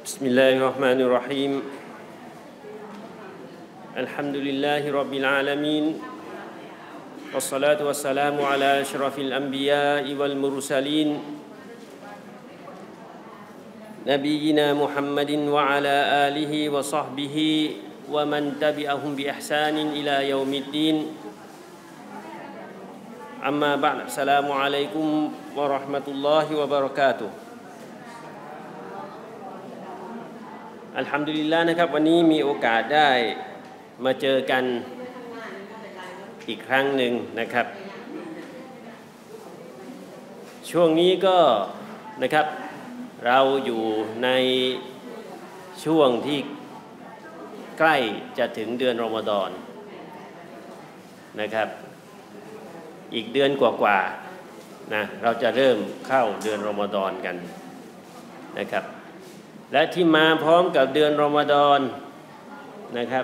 بسم الله الرحمن الرحيم الحمد لله رب العالمين والصلاة والسلام على أشرف الأنبياء والمرسلين نبينا محمد وعلى آله وصحبه ومن تبعهم بإحسان إلى يوم الدين أما بعد السلام عليكم ورحمة الله وبركاتهอัลฮัมดุลิลลาห์นะครับวันนี้มีโอกาสได้มาเจอกันอีกครั้งหนึ่งนะครับช่วงนี้ก็นะครับเราอยู่ในช่วงที่ใกล้จะถึงเดือนรอมฎอนนะครับอีกเดือนกว่าๆนะเราจะเริ่มเข้าเดือนรอมฎอนกันนะครับและที่มาพร้อมกับเดือนรอมฎอนนะครับ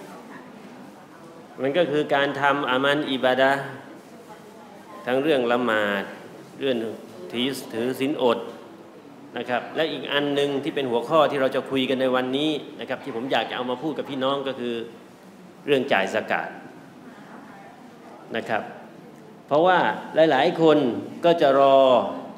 มันก็คือการทำอามัลอิบาดะห์ทั้งเรื่องละหมาดเรื่องถือศีลอดนะครับและอีกอันหนึ่งที่เป็นหัวข้อที่เราจะคุยกันในวันนี้นะครับที่ผมอยากจะเอามาพูดกับพี่น้องก็คือเรื่องจ่ายซะกาตนะครับเพราะว่าหลายๆคนก็จะรอ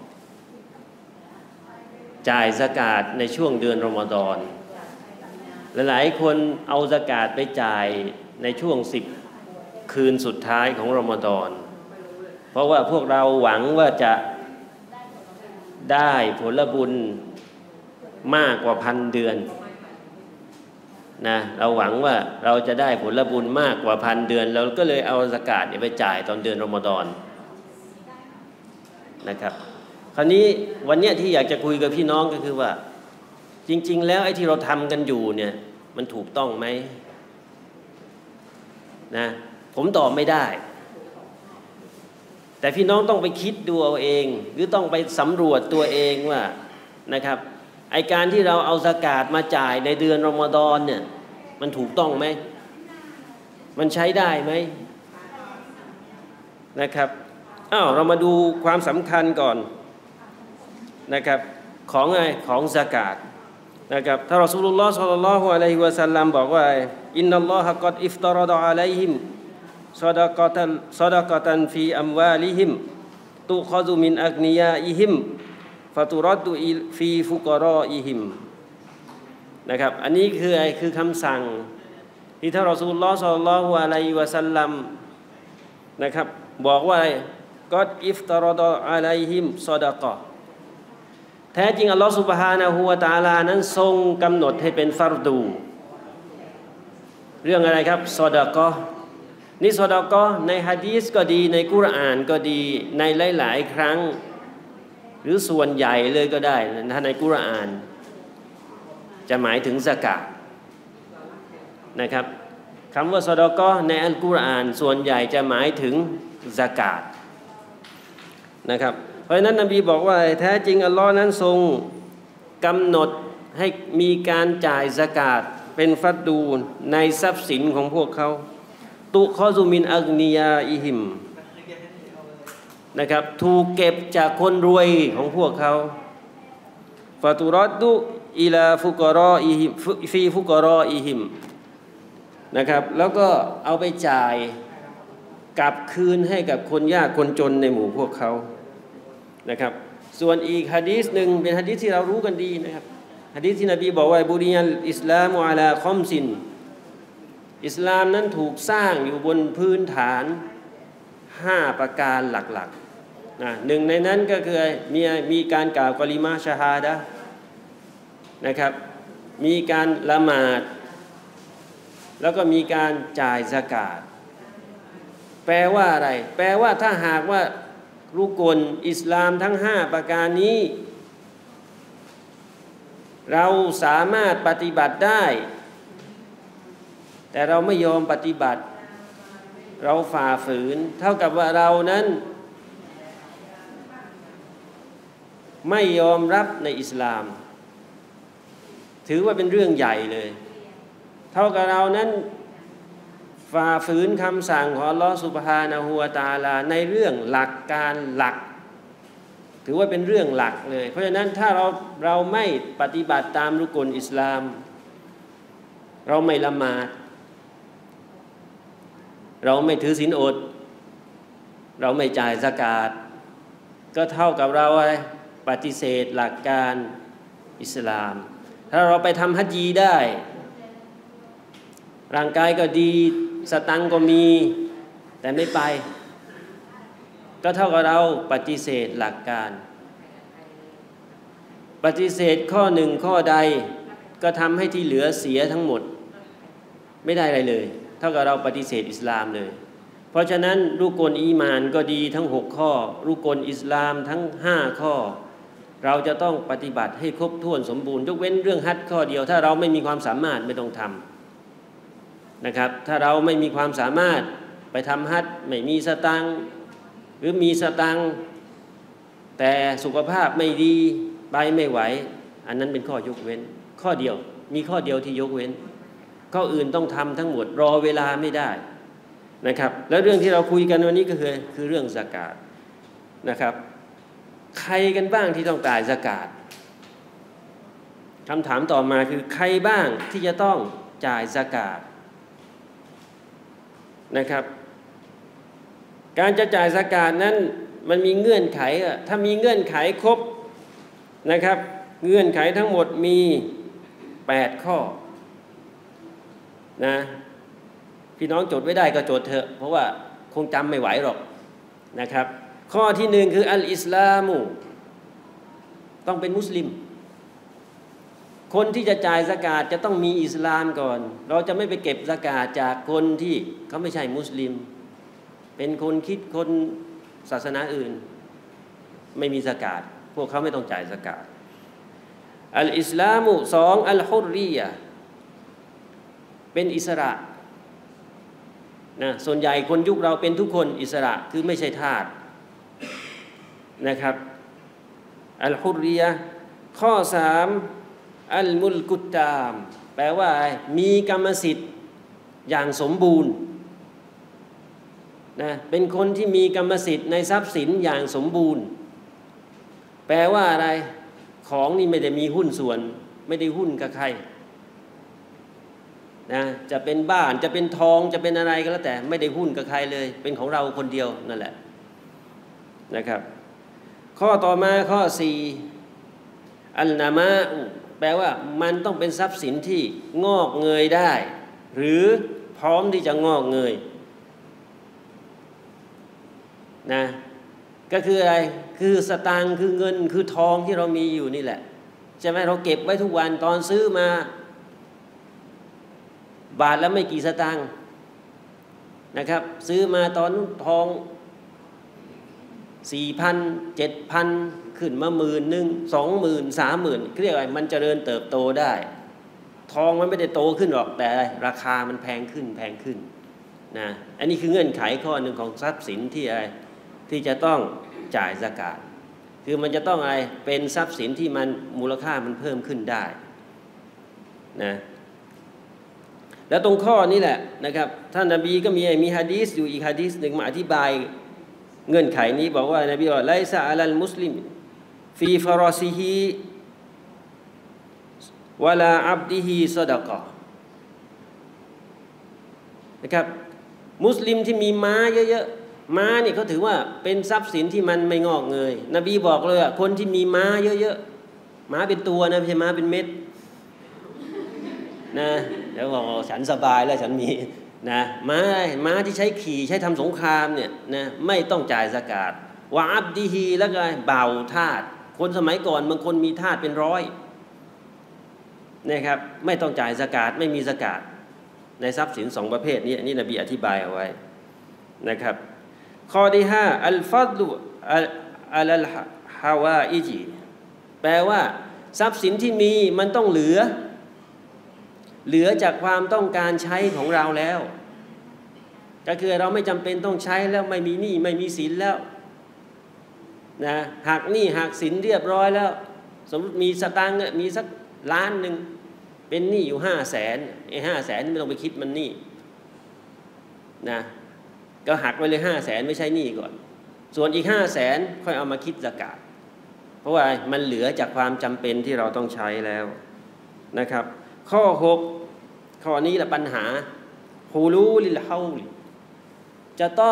จ่ายซะกาตในช่วงเดือนรอมฎอนหลายๆคนเอาซะกาตไปจ่ายในช่วง10คืนสุดท้ายของรอมฎอนเพราะว่าพวกเราหวังว่าจะได้ผลบุญมากกว่า1,000 เดือนนะเราหวังว่าเราจะได้ผลบุญมากกว่า1,000 เดือนเราก็เลยเอาซะกาตไปจ่ายตอนเดือนรอมฎอนนะครับคราวนี้วันนี้ที่อยากจะคุยกับพี่น้องก็คือว่าจริงๆแล้วไอ้ที่เราทำกันอยู่เนี่ยมันถูกต้องไหมนะผมตอบไม่ได้แต่พี่น้องต้องไปคิดดูเอาเองหรือต้องไปสำรวจตัวเองว่านะครับไอ้การที่เราเอาซะกาตมาจ่ายในเดือนรอมฎอนเนี่ยมันถูกต้องไหมมันใช้ได้ไหมนะครับเรามาดูความสำคัญก่อนนะครับของอะไรของซะกาตนะครับถ้ารอซูลุลลอฮ์ ศ็อลลัลลอฮุอะลัยฮิวะซัลลัมบอกว่าอินนัลลอฮะกัดอิฟตารฎออะลัยฮิมซอดะกะตันฟีอัมวาลิฮิมตุคอซุมินอักนิยาอิฮิมฟะตุรัดดุฟีฟุกรออิฮิมนะครับอันนี้คือคำสั่งที่ท่านรอซูลุลลอฮ์ ศ็อลลัลลอฮุอะลัยฮิวะซัลลัมนะครับบอกว่ากัดอิฟตารฎออะลัยฮิมซอดะกะแท้จริงอัลลอฮฺซุบฮานะฮูวะตะอาลานั้นทรงกำหนดให้เป็นฟัรดูเรื่องอะไรครับซอดะกอฮ์นี่ซอดะกอฮ์ในหะดีษก็ดีในกุรอานก็ดีในหลายๆครั้งหรือส่วนใหญ่เลยก็ได้ถ้าในกุรอานจะหมายถึงซะกาตนะครับคำว่าซอดะกอฮ์ในอัลกุรอานส่วนใหญ่จะหมายถึงซะกาตนะครับเพราะฉะนั้นนบีบอกว่าแท้จริงอัลลอฮ์นั้นทรงกำหนดให้มีการจ่ายซะกาตเป็นฟัดดูในทรัพย์สินของพวกเขาตุคอซุมินอักนิยาอิฮิมนะครับถูกเก็บจากคนรวยของพวกเขาฟาตุรัดดุอิลาฟุกรออิฮิมฟีฟุกรออิฮิมนะครับแล้วก็เอาไปจ่ายกลับคืนให้กับคนยากคนจนในหมู่พวกเขานะครับส่วนอีกหะดีษหนึ่งเป็นหะดีษที่เรารู้กันดีนะครับหะดีษที่นบีบอกว่าบุริยัลอิสลามุอะลาคอมซินอิสลามนั้นถูกสร้างอยู่บนพื้นฐาน5ประการหลักๆนะหนึ่งในนั้นก็คือมีการกล่าวกะลิมาชะฮาดะห์นะครับมีการละหมาดแล้วก็มีการจ่ายซะกาตแปลว่าอะไรแปลว่าถ้าหากว่ารุกลอิสลามทั้ง5ประการนี้เราสามารถปฏิบัติได้แต่เราไม่ยอมปฏิบัติเราฝ่าฝืนเท่ากับว่าเรานั้นไม่ยอมรับในอิสลามถือว่าเป็นเรื่องใหญ่เลยเท่ากับเรานั้นฝ่าฝืนคำสั่งของอัลลอฮฺซุบฮานะฮูวะตะอาลาในเรื่องหลักการหลักถือว่าเป็นเรื่องหลักเลยเพราะฉะนั้นถ้าเราไม่ปฏิบัติตามรุกลอิสลามเราไม่ละหมาดเราไม่ถือศีลอดเราไม่จ่ายซะกาตก็เท่ากับเราปฏิเสธหลักการอิสลามถ้าเราไปทำฮัจญีได้ร่างกายก็ดีสตังค์ก็มีแต่ไม่ไปก็เท่ากับเราปฏิเสธหลักการปฏิเสธข้อหนึ่งข้อใดก็ทำให้ที่เหลือเสียทั้งหมดไม่ได้อะไรเลยเท่ากับเราปฏิเสธอิสลามเลยเพราะฉะนั้นรุกลอีหม่านก็ดีทั้ง6ข้อรุกลอิสลามทั้ง5ข้อเราจะต้องปฏิบัติให้ครบถ้วนสมบูรณ์ยกเว้นเรื่องฮัจญ์ข้อเดียวถ้าเราไม่มีความสามารถไม่ต้องทำนะครับถ้าเราไม่มีความสามารถไปทำฮัจญ์ไม่มีสตังค์หรือมีสตังค์แต่สุขภาพไม่ดีไปไม่ไหวอันนั้นเป็นข้อยกเว้นข้อเดียวมีข้อเดียวที่ยกเว้นข้ออื่นต้องทำทั้งหมดรอเวลาไม่ได้นะครับแล้วเรื่องที่เราคุยกันวันนี้ก็คือเรื่องซะกาตนะครับใครกันบ้างที่ต้องจ่ายซะกาตคำถามต่อมาคือใครบ้างที่จะต้องจ่ายซะกาตนะครับการจะจ่ายซะกาตนั้นมันมีเงื่อนไขถ้ามีเงื่อนไขครบนะครับเงื่อนไขทั้งหมดมี8ข้อนะพี่น้องจดไว้ได้ก็จดเถอะเพราะว่าคงจำไม่ไหวหรอกนะครับข้อที่1คืออัลอิสลามุต้องเป็นมุสลิมคนที่จะจ่ายซะกาตจะต้องมีอิสลามก่อนเราจะไม่ไปเก็บซะกาตจากคนที่เขาไม่ใช่มุสลิมเป็นคนคิดคนศาสนาอื่นไม่มีซะกาตพวกเขาไม่ต้องจ่ายซะกาตอัลอิสลามุ2อัลฮุรรียะห์เป็นอิสระนะส่วนใหญ่คนยุคเราเป็นทุกคนอิสระคือไม่ใช่ทาสนะครับอัลฮุรรียะห์ข้อ3อัลมุลกุตตามแปลว่ามีกรรมสิทธิ์อย่างสมบูรณ์นะเป็นคนที่มีกรรมสิทธิ์ในทรัพย์สินอย่างสมบูรณ์แปลว่าอะไรของนี่ไม่ได้มีหุ้นส่วนไม่ได้หุ้นกับใครนะจะเป็นบ้านจะเป็นทองจะเป็นอะไรก็แล้วแต่ไม่ได้หุ้นกับใครเลยเป็นของเราคนเดียวนั่นแหละนะครับข้อต่อมาข้อ4อัลนามะแปลว่ามันต้องเป็นทรัพย์สินที่งอกเงยได้หรือพร้อมที่จะงอกเงยนะก็คืออะไรคือสตางค์คือเงินคือทองที่เรามีอยู่นี่แหละใช่ไหมเราเก็บไว้ทุกวันตอนซื้อมาบาทแล้วไม่กี่สตางค์นะครับซื้อมาตอนทอง 4,000 7,000 ขึ้นมา10,000 20,000 30,000เรียกอะไรมันเจริญเติบโตได้ทองมันไม่ได้โตขึ้นหรอกแต่ราคามันแพงขึ้นนะอันนี้คือเงื่อนไขข้อหนึ่งของทรัพย์สินที่อะไรที่จะต้องจ่ายซะกาตคือมันจะต้องอะไรเป็นทรัพย์สินที่มันมูลค่ามันเพิ่มขึ้นได้นะแล้วตรงข้อนี้แหละนะครับท่านนบีก็มีหะดีษอยู่อีกหะดีษหนึ่งมาอธิบายเงื่อนไขนี้บอกว่านบีว่าไลซะอะลัลมุสลิมฟีฟารอซิฮิวะลาอับดิฮิซอดะกะห์นะครับมุสลิมที่มีม้าเยอะๆม้านี่เขาถือว่าเป็นทรัพย์สินที่มันไม่งอกเงยนบีบอกเลยอ่ะคนที่มีม้าเยอะๆม้าเป็นตัวนะไม่ใช่ม้าเป็นเม็ดนะเดี๋ยวบอกฉันสบายแล้วฉันมีนะม้าที่ใช้ขี่ใช้ทำสงครามเนี่ยนะไม่ต้องจ่ายซะกาตวะอับดิฮีแล้วก็บ่าวทาสคนสมัยก่อนบางคนมีทาสเป็น100นะครับไม่ต้องจ่ายซะกาตไม่มีซะกาตในทรัพย์สิน2ประเภทนี้อันนี้นบีอธิบายเอาไว้นะครับข้อที่5อัลฟัดลุอัลฮาวาอิจิแปลว่าทรัพย์สินที่มีมันต้องเหลือจากความต้องการใช้ของเราแล้วก็คือเราไม่จำเป็นต้องใช้แล้วไม่มีหนี้ไม่มีสินแล้วนะหักหนี้หักสินเรียบร้อยแล้วสมมติมีสตางค์มีสักล้านหนึ่งเป็นหนี้อยู่500,000ไอ้500,000ไม่ต้องไปคิดมันหนี้นะก็หักไปเลย500,000ไม่ใช่หนี้ก่อนส่วนอีก500,000ค่อยเอามาคิดซะกาตเพราะว่ามันเหลือจากความจำเป็นที่เราต้องใช้แล้วนะครับข้อ6ข้อนี้แหละปัญหาฮูลูลิลเฮาลิจะต้อง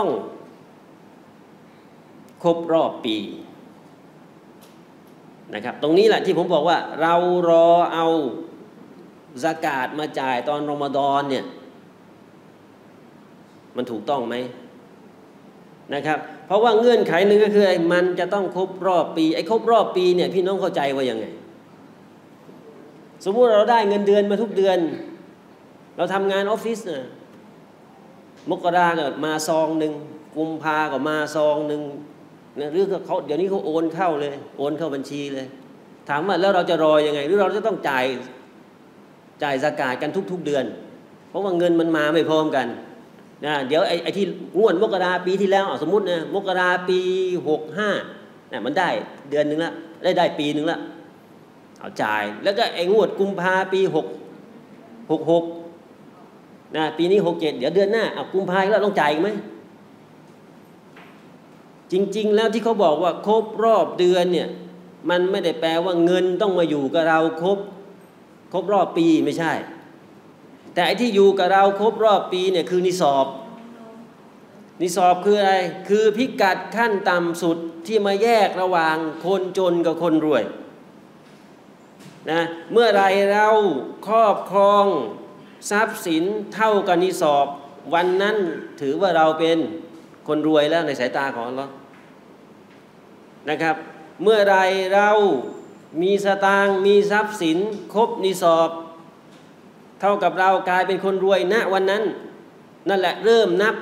ครบรอบปีนะครับตรงนี้แหละที่ผมบอกว่าเรารอเอาซากาตมาจ่ายตอนรอมฎอนเนี่ยมันถูกต้องไหมนะครับเพราะว่าเงื่อนไขหนึ่งก็คือมันจะต้องครบรอบปีไอ้ครบรอบปีเนี่ยพี่น้องเข้าใจว่ายังไงสมมุติเราได้เงินเดือนมาทุกเดือนเราทำงานออฟฟิศเนี่ยมกราก็มาซองหนึ่งกุมภาก็มาซองหนึ่งนะหรือเขาเดี๋ยวนี้เขาโอนเข้าเลยโอนเข้าบัญชีเลยถามว่าแล้วเราจะรอยังไงหรือเราจะต้องจ่ายซากาตกันทุกๆเดือนเพราะว่าเงินมันมาไม่พร้อมกันนะเดี๋ยวไอ้ที่งวดมกราปีที่แล้วสมมุตินะมกราปี65เนี่ยมันได้เดือนนึงละได้ปีนึงละเอาจ่ายแล้วก็ไอ้งวดกุมภาปี66นะปีนี้67เดี๋ยวเดือนหน้าเอากุมภาแล้วต้องจ่ายอีกไหมจริงๆแล้วที่เขาบอกว่าครบรอบเดือนเนี่ยมันไม่ได้แปลว่าเงินต้องมาอยู่กับเราครบรอบปีไม่ใช่แต่ไอ้ที่อยู่กับเราครบรอบปีเนี่ยคือนิสอบคืออะไรคือพิกัดขั้นต่ำสุดที่มาแยกระหว่างคนจนกับคนรวยนะเมื่อไรเราครอบครองทรัพย์สินเท่ากับนิสอบวันนั้นถือว่าเราเป็นคนรวยแล้วในสายตาของอัลเลาะห์นะครับเมื่อไรเรามีสตางค์มีทรัพย์สินครบนิสอบเท่ากับเรากลายเป็นคนรวยณวันนั้นนั่นแหละเริ่มนับ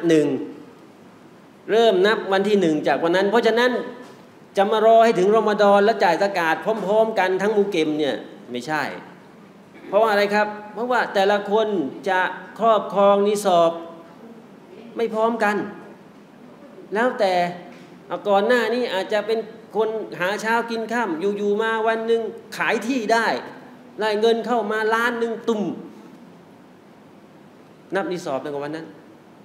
วันที่1จากวันนั้นเพราะฉะนั้นจะมารอให้ถึงรอมฎอนแล้วจ่ายซะกาตพร้อมๆกันทั้งมุเกมเนี่ยไม่ใช่เพราะว่าอะไรครับเพราะว่าแต่ละคนจะครอบครองนิสอบไม่พร้อมกันแล้วแต่ก่อนหน้านี้อาจจะเป็นคนหาเช้ากินค่ำอยู่ๆมาวันหนึ่งขายที่ได้เงินเข้ามาล้านหนึ่งตุ่มนับนิสอบในวันนั้น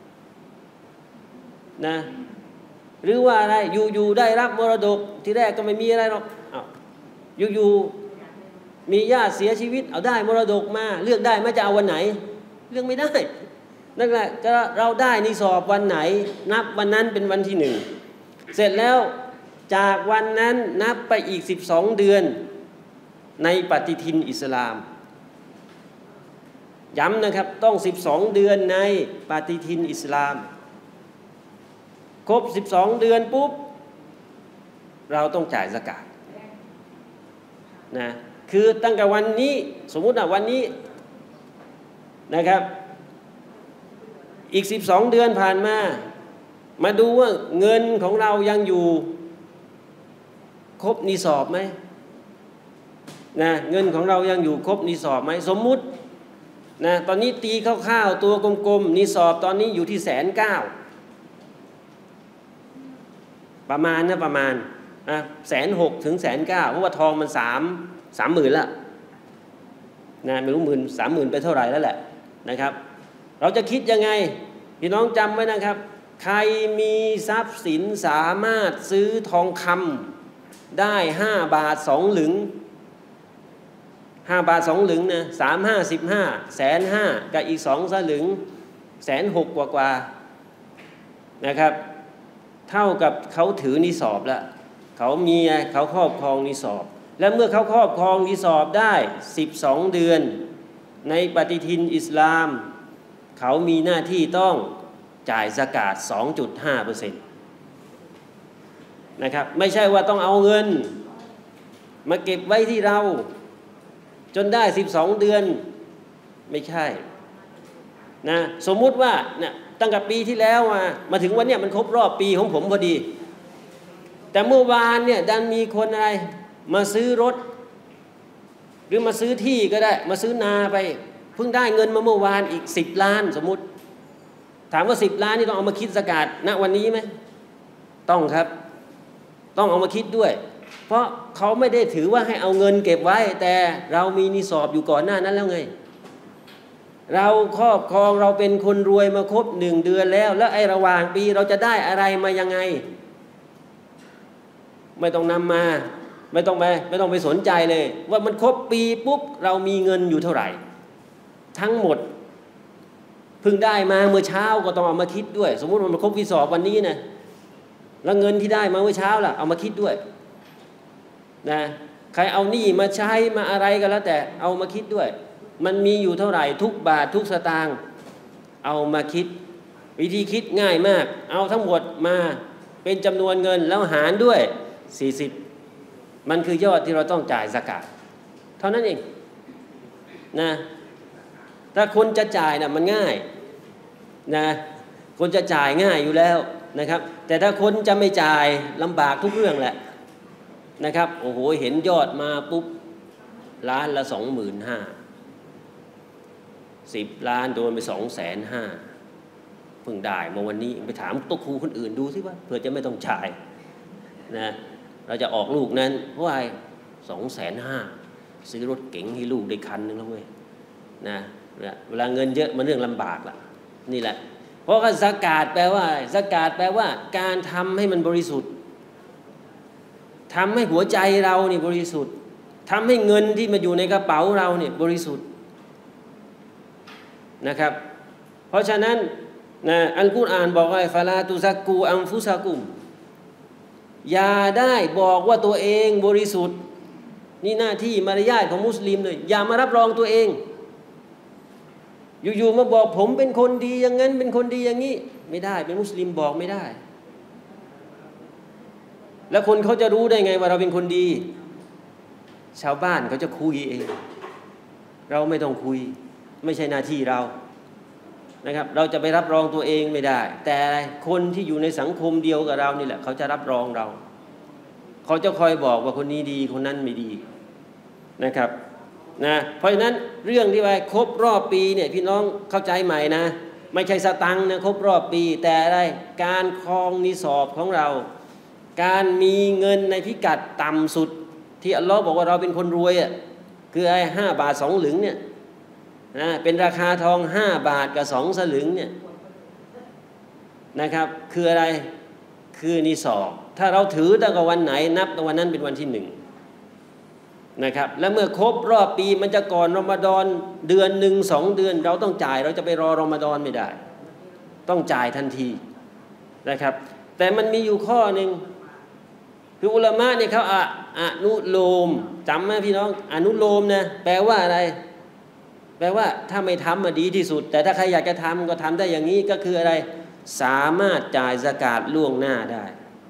นะหรือว่าอะไรอยู่ได้รับมรดกที่แรกก็ไม่มีอะไรหรอกอยู่มีญาติเสียชีวิตเอาได้มรดกมาเลือกได้ไม่จะเอาวันไหนเลือกไม่ได้นั่นแหละจะเราได้นิสอบวันไหนนับวันนั้นเป็นวันที่1เสร็จแล้วจากวันนั้นนับไปอีก12เดือนในปฏิทินอิสลามย้ำนะครับต้อง12เดือนในปฏิทินอิสลามครบ12เดือนปุ๊บเราต้องจ่ายซะกาตนะคือตั้งแต่วันนี้สมมุติว่าวันนี้นะครับอีก12เดือนผ่านมาดูว่าเงินของเรายังอยู่ครบนิสอบไหมนะเงินของเรายังอยู่ครบนิสอบไหมสมมุตินะตอนนี้ตีคร่าวๆตัวกลมๆนิสอบตอนนี้อยู่ที่190,000ประมาณ160,000 ถึง 190,000เพราะว่าทองมัน30,000ละนะไม่รู้30,000ไปเท่าไหร่แล้วแหละนะครับเราจะคิดยังไงพี่น้องจำไว้นะครับใครมีทรัพย์สินสามารถซื้อทองคำได้5 บาท 2 หลึง5 บาท 2 หลึงนะ1,500,000 กับอีก2 สลึง160,000กว่านะครับเท่ากับเขาถือนิสอบแล้วเขาครอบครองนิสอบและเมื่อเขาครอบครองนิสอบได้12เดือนในปฏิทินอิสลามเขามีหน้าที่ต้องจ่ายซะกาต 2.5% นะครับไม่ใช่ว่าต้องเอาเงินมาเก็บไว้ที่เราจนได้12เดือนไม่ใช่นะสมมุติว่าเนี่ยตั้งแต่ปีที่แล้วมาถึงวันเนี้ยมันครบรอบปีของผมพอดีแต่เมื่อวานเนี่ยดันมีคนอะไรมาซื้อรถหรือมาซื้อที่ก็ได้มาซื้อนาไปเพิ่งได้เงินมาเมื่อวานอีก10 ล้านสมมุติถามว่า10 ล้านนี่ต้องเอามาคิดซะกาตณวันนี้ไหมต้องครับต้องเอามาคิดด้วยเพราะเขาไม่ได้ถือว่าให้เอาเงินเก็บไว้แต่เรามีนิสอบอยู่ก่อนหน้านั้นแล้วไงเราครอบครองเราเป็นคนรวยมาครบ1 เดือนแล้วไอ้ระหว่างปีเราจะได้อะไรมายังไงไม่ต้องนำมาไม่ต้องไปสนใจเลยว่ามันครบปีปุ๊บเรามีเงินอยู่เท่าไหร่ทั้งหมดเพิ่งได้มาเมื่อเช้าก็ต้องเอามาคิดด้วยสมมุติว่ามันครบปีสอบวันนี้นะแล้วเงินที่ได้มาเมื่อเช้าล่ะเอามาคิดด้วยนะใครเอาหนี้มาใช้มาอะไรก็แล้วแต่เอามาคิดด้วยมันมีอยู่เท่าไหร่ทุกบาททุกสตางค์เอามาคิดวิธีคิดง่ายมากเอาทั้งหมดมาเป็นจำนวนเงินแล้วหารด้วย40มันคือยอดที่เราต้องจ่ายซะกาตเท่านั้นเองนะถ้าคนจะจ่ายนะมันง่ายนะคนจะจ่ายง่ายอยู่แล้วนะครับแต่ถ้าคนจะไม่จ่ายลำบากทุกเรื่องแหละนะครับโอ้โหเห็นยอดมาปุ๊บล้านละ 25,000 10 ล้านโดนไป250,000เพิ่งได้เมื่อวันนี้ไปถามโต๊ะครูคนอื่นดูสิว่าเผื่อจะไม่ต้องจ่ายนะเราจะออกลูกนั้นเพราะว่า250,000ซื้อรถเก๋งให้ลูกได้คันนึงแล้วเว้ยนะเวลาเงินเยอะมันเรื่องลำบากล่ะนี่แหละเพราะว่าซะกาตแปลว่าซะกาตแปลว่าการทำให้มันบริสุทธิ์ทำให้หัวใจเรานี่บริสุทธิ์ทำให้เงินที่มาอยู่ในกระเป๋าเราเนี่ยบริสุทธิ์นะครับเพราะฉะนั้นนะอัลกุรอานบอกว่าฟาลาตุซักกูอัมฟุซากุมอย่าได้บอกว่าตัวเองบริสุทธิ์นี่หน้าที่มารยาทของมุสลิมเลยอย่ามารับรองตัวเองอยู่ๆมาบอกผมเป็นคนดีอย่างนั้นเป็นคนดีอย่างนี้ไม่ได้เป็นมุสลิมบอกไม่ได้แล้วคนเขาจะรู้ได้ไงว่าเราเป็นคนดีชาวบ้านเขาจะคุยเองเราไม่ต้องคุยไม่ใช่หน้าที่เรานะครับเราจะไปรับรองตัวเองไม่ได้แต่คนที่อยู่ในสังคมเดียวกับเรานี่แหละเขาจะรับรองเราเขาจะคอยบอกว่าคนนี้ดีคนนั้นไม่ดีนะครับนะเพราะฉะนั้นเรื่องที่ว่าครบรอบปีเนี่ยพี่น้องเข้าใจใหม่นะไม่ใช่สตังค์นะครบรอบปีแต่อะไรการครองนิสอบของเราการมีเงินในพิกัดต่ำสุดที่อัลลอฮ์บอกว่าเราเป็นคนรวยอ่ะคือไอ้5 บาท 2 สลึงเนี่ยนะเป็นราคาทอง5 บาทกับ2 สลึงเนี่ยนะครับคืออะไรคือนิสอบถ้าเราถือตั้งแต่วันไหนนับตั้งวันนั้นเป็นวันที่1นะครับและเมื่อครบรอบปีมันจะก่อนรอมฎอนเดือน1 2 เดือนเราต้องจ่ายเราจะไปรอรอมฎอนไม่ได้ต้องจ่ายทันทีนะครับแต่มันมีอยู่ข้อหนึ่งคืออุลามะเนี่ยเขาอนุโลมจำไหมพี่น้องอนุโลมนะแปลว่าอะไรแปลว่าถ้าไม่ทำมาดีที่สุดแต่ถ้าใครอยากจะทำก็ทำได้อย่างนี้ก็คืออะไรสามารถจ่ายซะกาตล่วงหน้าได้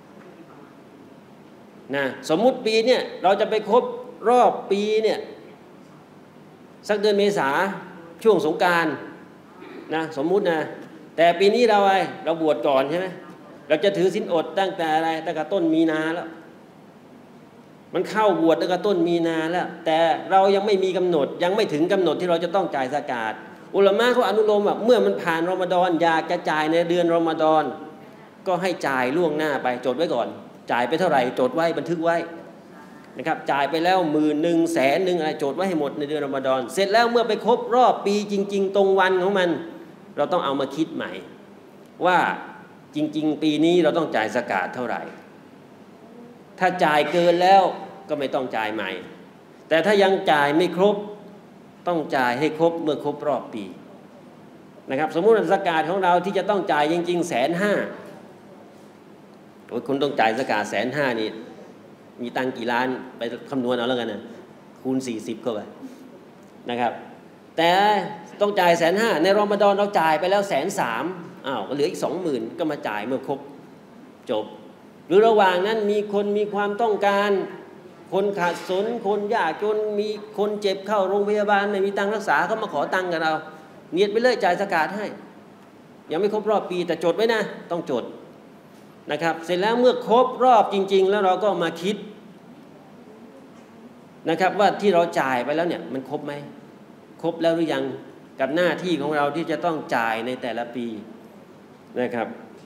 นะสมมุติปีเนี่ยเราจะไปครบรอบปีเนี่ยสักเดือนเมษาช่วงสงกรานต์นะสมมุตินะแต่ปีนี้เราบวชก่อนใช่ไหมเราจะถือศีลอดตั้งแต่อะไรตั้งแต่ต้นมีนาแล้วมันเข้าบวชตั้งแต่ต้นมีนาแล้วแต่เรายังไม่มีกำหนดยังไม่ถึงกำหนดที่เราจะต้องจ่ายซะกาตอุลามะเขาอนุโลมว่าเมื่อมันผ่านรอมฎอนอยากจะจ่ายในเดือนรอมฎอนก็ให้จ่ายล่วงหน้าไปจดไว้ก่อนจ่ายไปเท่าไหร่จดไว้บันทึกไว้นะครับจ่ายไปแล้ว10,000 100,000อะไรจดไว้ให้หมดในเดือนรอมฎอนเสร็จแล้วเมื่อไปครบรอบปีจริงๆตรงวันของมันเราต้องเอามาคิดใหม่ว่าจริงๆปีนี้เราต้องจ่ายซะกาตเท่าไหร่ถ้าจ่ายเกินแล้วก็ไม่ต้องจ่ายใหม่แต่ถ้ายังจ่ายไม่ครบต้องจ่ายให้ครบเมื่อครบรอบปีนะครับสมมุติว่าซะกาตของเราที่จะต้องจ่ายจริงๆ150,000คุณต้องจ่ายซะกาต150,000นี่มีตังค์กี่ล้านไปคำนวณเอาแล้วกันนะคูณ40เข้าไปนะครับแต่ต้องจ่าย150,000ในรอมฎอนเราจ่ายไปแล้ว130,000ก็เหลืออีก 20,000ก็มาจ่ายเมื่อครบจบหรือระหว่างนั้นมีคนมีความต้องการคนขาดสนคนยากจนมีคนเจ็บเข้าโรงพยาบาลไม่มีตังค์รักษาเขามาขอตังค์กับเราเนียดไปเลยจ่ายซะกาตให้ยังไม่ครบรอบปีแต่จดไว้นะต้องจดนะครับเสร็จแล้วเมื่อครบรอบจริงๆแล้วเราก็มาคิดนะครับว่าที่เราจ่ายไปแล้วเนี่ยมันครบไหมครบแล้วหรือยังกับหน้าที่ของเราที่จะต้องจ่ายในแต่ละปีนะครับ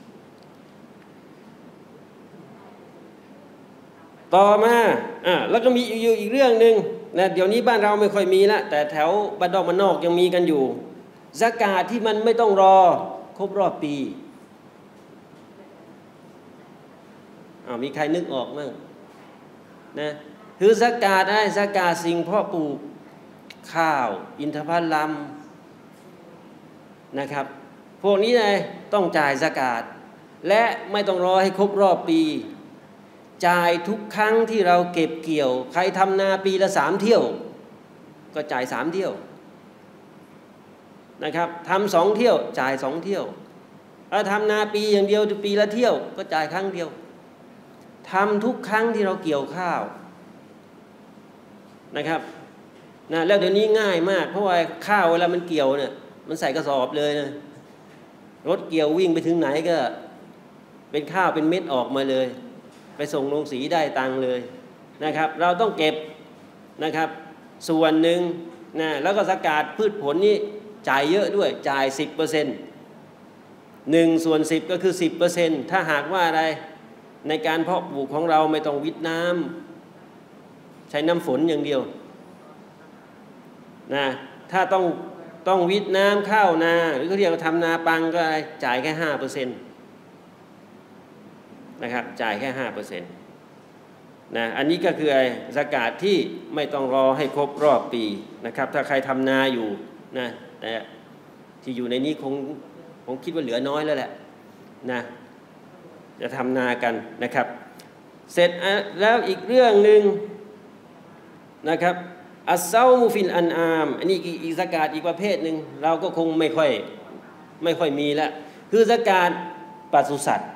ต่อมาแล้วก็มีอยู่อีกเรื่องนึงนะเดี๋ยวนี้บ้านเราไม่ค่อยมีละแต่แถวบ้านนอกบ้านนอกยังมีกันอยู่ซะกาตที่มันไม่ต้องรอครบรอบปีมีใครนึกออกมั้งนะคือซากาตได้ซากาตสิ่งเพาะปลูกข้าวอินทผลัมนะครับพวกนี้เลยต้องจ่ายซากาตและไม่ต้องรอให้ครบรอบปีจ่ายทุกครั้งที่เราเก็บเกี่ยวใครทำนาปีละ3 เที่ยวก็จ่าย3 เที่ยวนะครับทำ2 เที่ยวจ่าย2 เที่ยวถ้าทำนาปีอย่างเดียวปีละเที่ยวก็จ่ายครั้งเดียวทำทุกครั้งที่เราเกี่ยวข้าวนะครับนะแล้วเดี๋ยวนี้ง่ายมากเพราะว่าข้าวเวลามันเกี่ยวเนี่ยมันใส่กระสอบเลยนะรถเกี่ยววิ่งไปถึงไหนก็เป็นข้าวเป็นเม็ดออกมาเลยไปส่งโรงสีได้ตังค์เลยนะครับเราต้องเก็บนะครับส่วนหนึ่งนะแล้วก็ซากาตพืชผลนี่จ่ายเยอะด้วยจ่าย 10% 1/10ก็คือ 10%ถ้าหากว่าอะไรในการเพาะปลูกของเราไม่ต้องวิทน้ำใช้น้ำฝนอย่างเดียวนะถ้าต้องวิทน้ำข้าวนาหรือเขาเรียกว่าทำนาปังก็จ่ายแค่ 5% นะครับจ่ายแค่ 5% นะอันนี้ก็คือซากาตที่ไม่ต้องรอให้ครบรอบปีนะครับถ้าใครทำนาอยู่นะแต่ที่อยู่ในนี้คงคิดว่าเหลือน้อยแล้วแหละนะจะทำนากันนะครับเสร็จแล้วอีกเรื่องหนึ่งนะครับอัสซามุฟิลอันอามอันนี้อีกซากาตอีกประเภทหนึ่งเราก็คงไม่ค่อยมีแล้วคือซากาตปศุสัตว์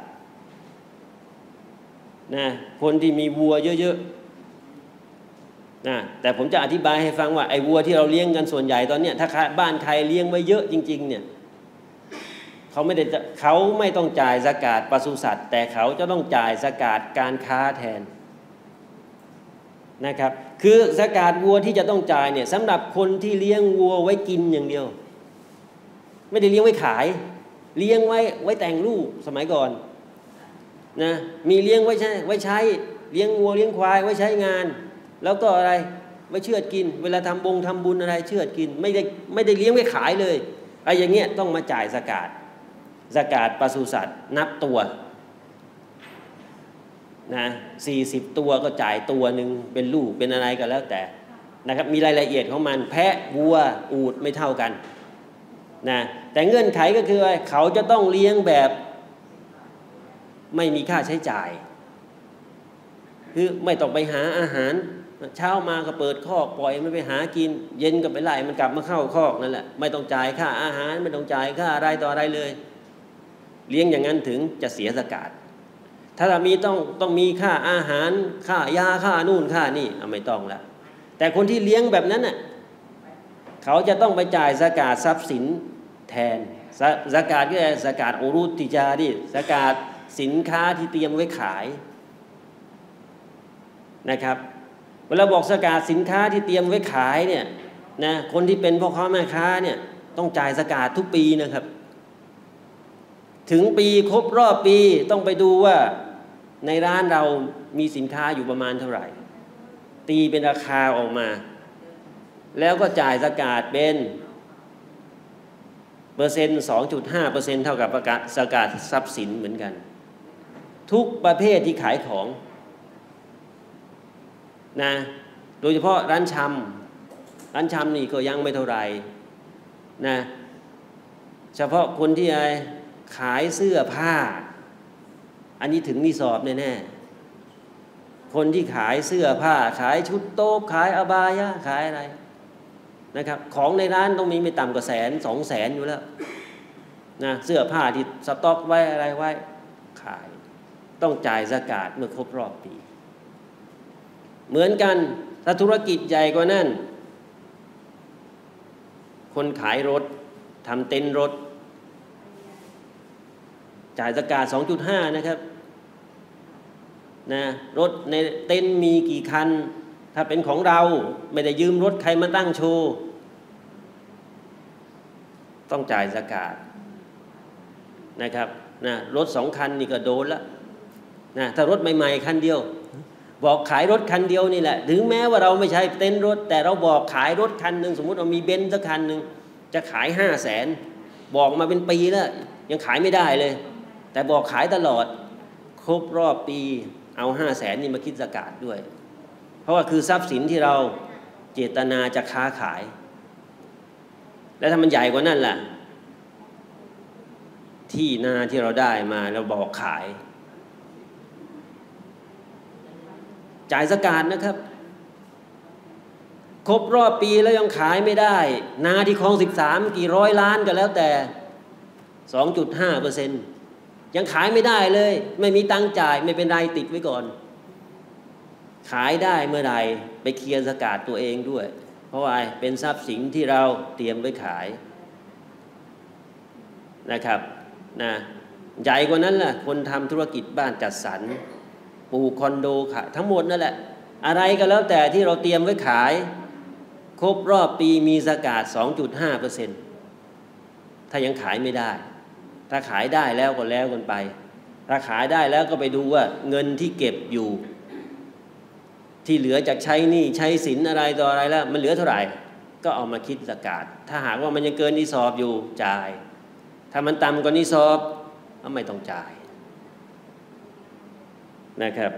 นะคนที่มีวัวเยอะๆนะแต่ผมจะอธิบายให้ฟังว่าไอ้วัวที่เราเลี้ยงกันส่วนใหญ่ตอนเนี้ยถ้าบ้านใครเลี้ยงไว้เยอะจริงๆเนี่ยเขาไม่ต้องจ่ายซากาตปศุสัตว์แต่เขาจะต้องจ่ายซากาตการค้าแทนนะครับคือซากาตวัวที่จะต้องจ่ายเนี่ยสำหรับคนที่เลี้ยงวัวไว้กินอย่างเดียวไม่ได้เลี้ยงไว้ขายเลี้ยงไว้แต่งลูกสมัยก่อนนะมีเลี้ยงไว้ใช้เลี้ยงวัวเลี้ยงควายไว้ใช้งานแล้วก็อะไรไว้เชือดกินเวลาทำบุญอะไรเชือดกินไม่ได้เลี้ยงไว้ขายเลยไอ้อย่างเงี้ยต้องมาจ่ายซากาตปศุสัตว์นับตัวนะ40 ตัวก็จ่ายตัวหนึ่งเป็นลูกเป็นอะไรก็แล้วแต่นะครับมีรายละเอียดของมันแพะวัวอูฐไม่เท่ากันนะแต่เงื่อนไขก็คือเขาจะต้องเลี้ยงแบบไม่มีค่าใช้จ่ายคือไม่ต้องไปหาอาหารเช้ามาก็เปิดคอกปล่อยมันไปหากินเย็นก็ไปไล่มันกลับมาเข้าคอกนั่นแหละไม่ต้องจ่ายค่าอาหารไม่ต้องจ่ายค่าอะไรต่ออะไรเลยเลี้ยงอย่างนั้นถึงจะเสียซากาตถ้ามีต้องมีค่าอาหารค่ายาค่านู่นค่านี่ไม่ต้องละแต่คนที่เลี้ยงแบบนั้นน่ะเขาจะต้องไปจ่ายซากาตทรัพย์สินแทนซากาตก็คือซากาตอุรุติจารีซากาตสินค้าที่เตรียมไว้ขายนะครับเวลาบอกซากาตสินค้าที่เตรียมไว้ขายเนี่ยนะคนที่เป็นพ่อค้าแม่ค้าเนี่ยต้องจ่ายซากาตทุกปีนะครับถึงปีครบรอบปีต้องไปดูว่าในร้านเรามีสินค้าอยู่ประมาณเท่าไหร่ตีเป็นราคาออกมาแล้วก็จ่ายซากาตเป็นเปอร์เซ็นต์ 2.5% เท่ากับซากาตทรัพย์สินเหมือนกันทุกประเภทที่ขายของนะโดยเฉพาะร้านชำนี่ก็ยังไม่เท่าไหร่นะเฉพาะคนที่ขายเสื้อผ้าอันนี้ถึงนิสอบแน่ๆคนที่ขายเสื้อผ้าขายชุดโต๊ะขายอบายะขายอะไรนะครับของในร้านต้องมีไม่ต่ำกว่า100,000-200,000อยู่แล้วนะเสื้อผ้าที่สต็อกไว้อะไรไว้ขายต้องจ่ายซากาตเมื่อครบรอบปีเหมือนกันถ้าธุรกิจใหญ่กว่านั้นคนขายรถทำเต็นท์รถจ่ายซากาต 2.5 นะครับนะรถในเต็นท์มีกี่คันถ้าเป็นของเราไม่ได้ยืมรถใครมาตั้งโชว์ต้องจ่ายซากาตนะครับนะรถ2 คันนี่ก็โดนแล้วนะถ้ารถใหม่ๆคันเดียวบอกขายรถคันเดียวนี่แหละถึงแม้ว่าเราไม่ใช่เต็นท์รถแต่เราบอกขายรถคันหนึ่งสมมุติเรามีเบนซ์สักคันหนึ่งจะขาย500,000บอกมาเป็นปีแล้วยังขายไม่ได้เลยแต่บอกขายตลอดครบรอบปีเอา500,000นี่มาคิดซากาตด้วยราะว่าคือทรัพย์สินที่เราเจตนาจะค้าขายแล้วถ้ามันใหญ่กว่านั้นล่ะที่นาที่เราได้มาเราบอกขายจ่ายซะกาตนะครับครบรอบปีแล้วยังขายไม่ได้นาที่คลอง13กี่ร้อยล้านก็แล้วแต่ 2.5% ยังขายไม่ได้เลยไม่มีตังค์จ่ายไม่เป็นไรติดไว้ก่อนขายได้เมื่อใดไปเคลียร์ซะกาตตัวเองด้วยเพราะว่าเป็นทรัพย์สินที่เราเตรียมไว้ขายนะครับนะใหญ่กว่านั้นล่ะคนทำธุรกิจบ้านจัดสรรปลูกคอนโดขายทั้งหมดนั่นแหละอะไรก็แล้วแต่ที่เราเตรียมไว้ขายครบรอบปีมีซะกาต 2.5% ถ้ายังขายไม่ได้ถ้าขายได้แล้วก็แล้วกันไปถ้าขายได้แล้วก็ไปดูว่าเงินที่เก็บอยู่ที่เหลือจากใช้หนี้ใช้สินอะไรต่ออะไรแล้วมันเหลือเท่าไหร่ก็เอามาคิดซะกาตถ้าหากว่ามันยังเกินนิสอบอยู่จ่ายถ้ามันต่ำกว่านิสอบก็ไม่ต้องจ่ายนะครับ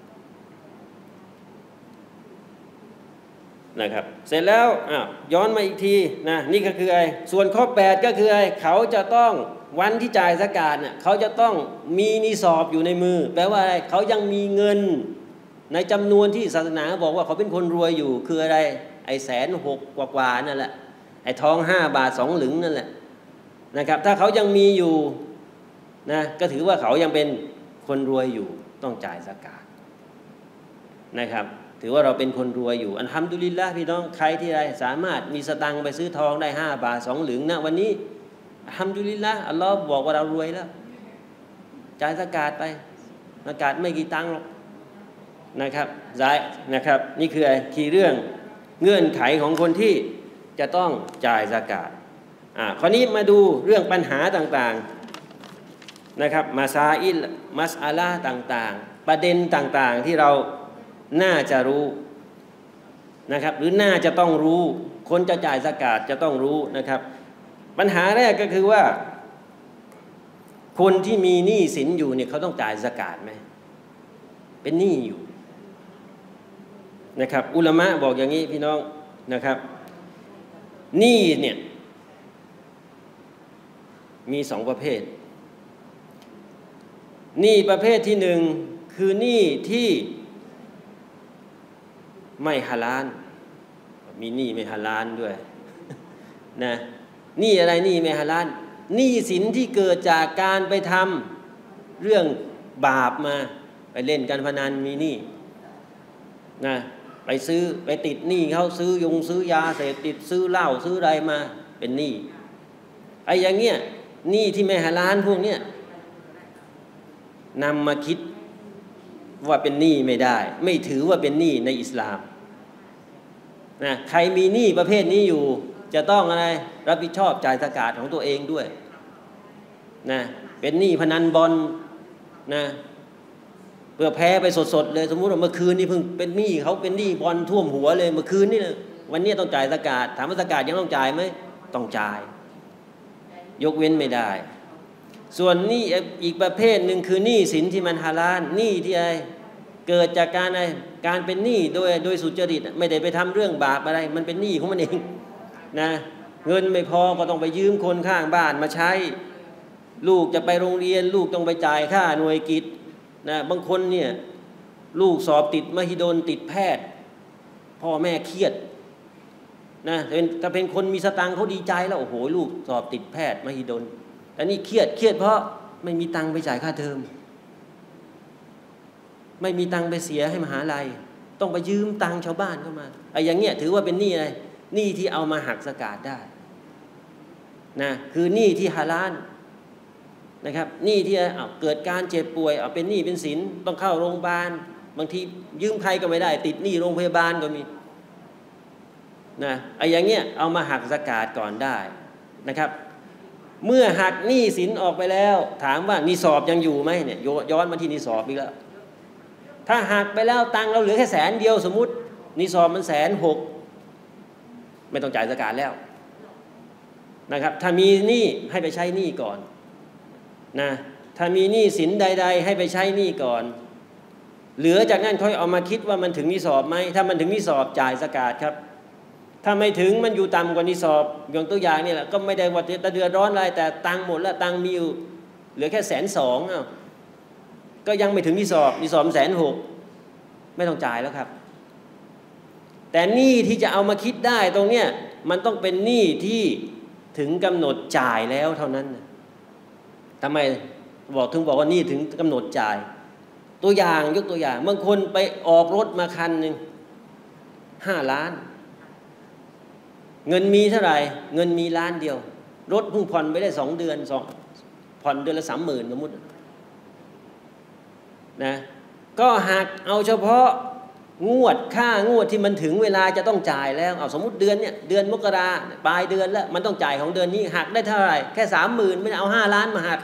เสร็จแล้วย้อนมาอีกทีนะนี่ก็คือไอ้ส่วนข้อ8ก็คือไอ้เขาจะต้องวันที่จ่ายซะกาตเนี่ยเขาจะต้องมีนิสอบอยู่ในมือแปลว่าอะไรเขายังมีเงินในจำนวนที่ศาสนาบอกว่าเขาเป็นคนรวยอยู่คืออะไรไอ้160,000กว่านั่นแหละไอ้ทอง5 บาท 2 หลึงนั่นแหละนะครับถ้าเขายังมีอยู่นะก็ถือว่าเขายังเป็นคนรวยอยู่ต้องจ่ายซะกาตนะครับถือว่าเราเป็นคนรวยอยู่อัลฮัมดุลิลละห์พี่น้องใครที่ใดสามารถมีสตังค์ไปซื้อทองได้5 บาท 2 หลึงนะวันนี้อัลฮัมดุลิลละห์อัลลอฮ์บอกว่าเรารวยแล้วจ่ายซะกาตไปซะกาตไม่กี่ตังค์หรอกนะครับนะครับนี่คือเรื่องเงื่อนไขของคนที่จะต้องจ่ายซะกาตคราวนี้มาดูเรื่องปัญหาต่างๆนะครับมาซาอิลมัสอาลาต่างๆประเด็นต่างๆที่เราน่าจะรู้นะครับหรือน่าจะต้องรู้คนจะจ่ายซะกาตจะต้องรู้นะครับปัญหาแรกก็คือว่าคนที่มีหนี้สินอยู่เนี่ยเขาต้องจ่ายซะกาตไหมเป็นหนี้อยู่นะครับอุลามะบอกอย่างนี้พี่น้องนะครับหนี้เนี่ยมี2 ประเภทหนี้ประเภทที่1คือหนี้ที่ไม่ฮาลาลมีหนี้ไม่ฮาลาลด้วยนะหนี้อะไรหนี้ไม่ฮาลาลหนี้สินที่เกิดจากการไปทำเรื่องบาปมาไปเล่นการพนันมีหนี้นะไปติดหนี้เขาซื้อยาเสพติดซื้อเหล้าซื้ออะไรมาเป็นหนี้ไอ้อย่างเงี้ยหนี้ที่ไม่ฮาลาลพวกเนี้ยนำมาคิดว่าเป็นหนี้ไม่ได้ไม่ถือว่าเป็นหนี้ในอิสลามนะใครมีหนี้ประเภทนี้อยู่จะต้องอะไรรับผิดชอบจ่ายซะกาตของตัวเองด้วยนะเป็นหนี้พนันบอลนะเพื่อแพ้ไปสดๆเลยสมมุติว่าเมื่อคืนนี้เพิ่งเป็นหนี้เขาเป็นหนี้บอลท่วมหัวเลยเมื่อคืนนี่นะวันนี้ต้องจ่ายซะกาตถามว่าซะกาตยังต้องจ่ายไหมต้องจ่ายยกเว้นไม่ได้ส่วนหนี้อีกประเภทหนึ่งคือหนี้สินที่มันฮาลาลหนี้ที่เกิดจากการเป็นหนี้โดยสุจริตไม่ได้ไปทำเรื่องบาปอะไรมันเป็นหนี้ของมันเองนะเงินไม่พอก็ต้องไปยืมคนข้างบ้านมาใช้ลูกจะไปโรงเรียนลูกต้องไปจ่ายค่าหน่วยกิจนะบางคนเนี่ยลูกสอบติดมหิดลติดแพทย์พ่อแม่เครียดนะถ้าเป็นคนมีสตังค์เขาดีใจแล้วโอ้โหลูกสอบติดแพทย์มหิดลแต่นี่เครียดเพราะไม่มีตังค์ไปจ่ายค่าเทอมไม่มีตังค์ไปเสียให้มหาลัยต้องไปยืมตังค์ชาวบ้านเข้ามาไอ้อย่างเงี้ยถือว่าเป็นหนี้อะไรหนี้ที่เอามาหักซะกาตได้นะคือหนี้ที่ฮาลาลนะครับหนี้ที่เกิดการเจ็บป่วยเป็นหนี้เป็นสินต้องเข้าโรงพยาบาลบางทียืมใครก็ไม่ได้ติดหนี้โรงพยาบาลก็มีนะไอ้อย่างเงี้ยเอามาหักซะกาตก่อนได้นะครับเมื่อหักหนี้สินออกไปแล้วถามว่านิสอบยังอยู่ไหมเนี่ยย้อนมาที่นิสอบอีกแล้วถ้าหักไปแล้วตังค์เราเหลือแค่100,000สมมุตินิสอบมัน160,000ไม่ต้องจ่ายซะกาตแล้วนะครับถ้ามีหนี้ให้ไปใช้หนี้ก่อนนะถ้ามีหนี้สินใดๆให้ไปใช้หนี้ก่อนเหลือจากนั้นค่อยเอามาคิดว่ามันถึงนิสอบไหมถ้ามันถึงนิสอบจ่ายซะกาตครับถ้าไม่ถึงมันอยู่ต่ำกว่านิสอบอย่างตัวอย่างนี่แหละก็ไม่ได้ว่าจะเดือดร้อนอะไรแต่ตังค์หมดแล้วตังค์มีอยู่เหลือแค่120,000ก็ยังไม่ถึงนิสอบ160,000ไม่ต้องจ่ายแล้วครับแต่หนี้ที่จะเอามาคิดได้ตรงเนี้ยมันต้องเป็นหนี้ที่ถึงกำหนดจ่ายแล้วเท่านั้นทำไมบอกว่าหนี้ถึงกำหนดจ่ายตัวอย่างยกตัวอย่างบางคนไปออกรถมาคันหนึ่ง5 ล้านเงินมีเท่าไหร่เงินมี1 ล้านเดียวรถเพิ่งผ่อนไปได้2 เดือนผ่อนเดือนละ30,000สมมตินะก็หักเอาเฉพาะค่างวดที่มันถึงเวลาจะต้องจ่ายแล้วเอาสมมติเดือนเนี่ยเดือนมกราปลายเดือนแล้วมันต้องจ่ายของเดือนนี้หักได้เท่าไหร่แค่30,000ไม่ได้เอา5 ล้านมาหัก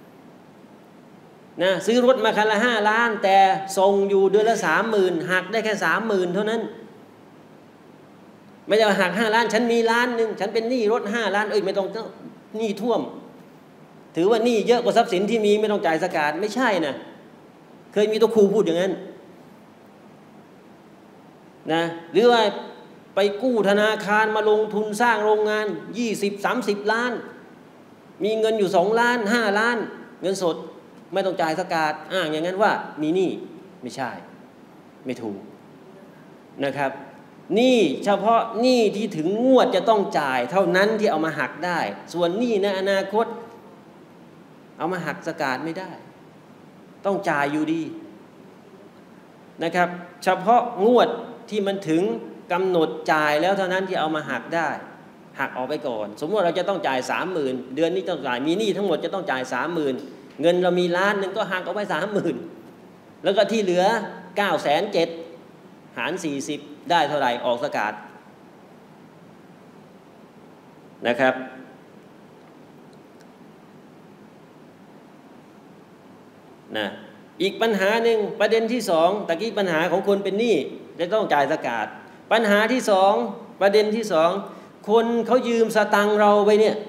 นะซื้อรถมาคันละ5 ล้านแต่ส่งอยู่เดือนละ30,000หักได้แค่30,000เท่านั้นไม่ได้หัก5 ล้านฉันมี1 ล้านฉันเป็นหนี้รถ5 ล้านไม่ต้องหนี้ท่วมถือว่าหนี้เยอะกว่าทรัพย์สินที่มีไม่ต้องจ่ายซะกาตไม่ใช่นะเคยมีตัวครูพูดอย่างนั้นนะหรือว่าไปกู้ธนาคารมาลงทุนสร้างโรงงาน20-30 ล้านมีเงินอยู่2 ล้าน5 ล้านเงินสดไม่ต้องจ่ายซะกาตอ้างอย่างนั้นว่ามีหนี้ไม่ใช่ไม่ถูกนะครับหนี้เฉพาะหนี้ที่ถึงงวดจะต้องจ่ายเท่านั้นที่เอามาหักได้ส่วนหนี้ในอนาคตเอามาหักซะกาตไม่ได้ต้องจ่ายอยู่ดีนะครับเฉพาะงวดที่มันถึงกำหนดจ่ายแล้วเท่านั้นที่เอามาหักได้หักออกไปก่อนสมมติเราจะต้องจ่าย30,000เดือนนี้ต้องจ่ายมีหนี้ทั้งหมดจะต้องจ่าย30,000เงินเรามี1 ล้านก็หักออกไป30,000แล้วก็ที่เหลือ970,000หาร40ได้เท่าไหร่ออกซะกาตนะครับนะอีกปัญหาหนึ่งประเด็นที่2ตะกี้ปัญหาของคนเป็นหนี้จะต้องจ่ายซะกาตปัญหาที่2ประเด็นที่2คนเขายืมสตังค์เราไปเนี่ย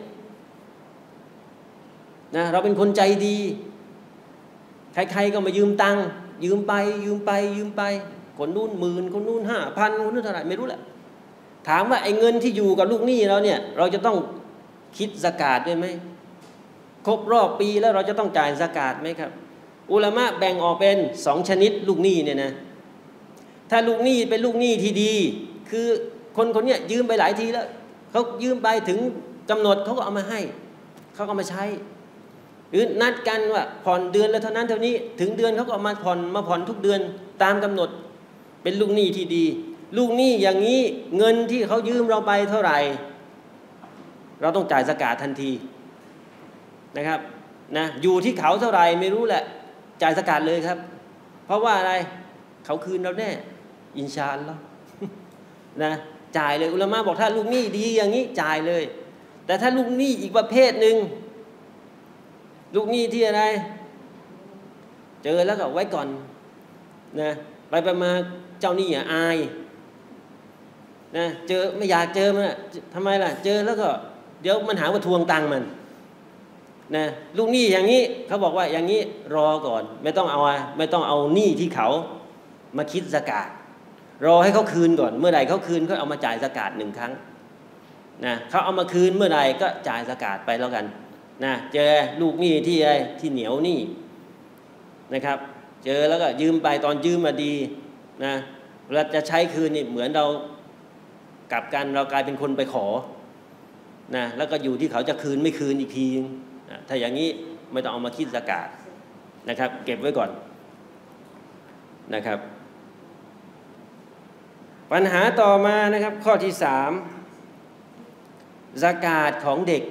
นะเราเป็นคนใจดีใครๆก็มายืมตังค์ยืมไปคนนู้น10,000คนนู้น5,000คนนู้นเท่าไหร่ไม่รู้แหละถามว่าไอ้เงินที่อยู่กับลูกหนี้เราเนี่ยเราจะต้องคิดซะกาตด้วยไหมครบรอบปีแล้วเราจะต้องจ่ายซะกาตไหมครับอุลามะแบ่งออกเป็น2 ชนิดลูกหนี้เนี่ยนะถ้าลูกหนี้เป็นลูกหนี้ที่ดีคือคนเนี้ยยืมไปหลายทีแล้วเขายืมไปถึงกำหนดเขาก็เอามาให้เขาก็มาใช้หรือนัดกันว่าผ่อนเดือนละเท่านั้นเท่านี้ถึงเดือนเขาก็มาผ่อนทุกเดือนตามกำหนดเป็นลูกหนี้ที่ดีลูกหนี้อย่างนี้เงินที่เขายืมเราไปเท่าไหร่เราต้องจ่ายซะกาตทันทีนะครับนะอยู่ที่เขาเท่าไหร่ไม่รู้แหละจ่ายซะกาตเลยครับเพราะว่าอะไรเขาคืนเราแน่อินชาอัลลอฮ์นะจ่ายเลยอุลามะบอกถ้าลูกหนี้ดีอย่างนี้จ่ายเลยแต่ถ้าลูกหนี้อีกประเภทหนึ่งลูกหนี้ที่อะไรเจอแล้วก็ไว้ก่อนนะไปมาเจ้าหนี้อายนะเจอไม่อยากเจอมันทำไมล่ะเจอแล้วก็เดี๋ยวมันหาว่าทวงตังค์มันนะลูกหนี้อย่างนี้เขาบอกว่าอย่างนี้รอก่อนไม่ต้องเอาหนี้ที่เขามาคิดซะกาตรอให้เขาคืนก่อนเมื่อใดเขาคืนก็เอามาจ่ายซะกาต1 ครั้งนะเขาเอามาคืนเมื่อใดก็จ่ายซะกาตไปแล้วกันนะเจอลูกหนี้ที่เหนียวหนี้นะครับเจอแล้วก็ยืมไปตอนยืมมาดีนะเราจะใช้คืนนี่เหมือนเรากลับกันเรากลายเป็นคนไปขอนะแล้วก็อยู่ที่เขาจะคืนไม่คืนอีกทีถ้าอย่างนี้ไม่ต้องเอามาคิดซะกาตนะครับเก็บไว้ก่อนนะครับปัญหาต่อมานะครับข้อที่3ซะกาตของเด็ก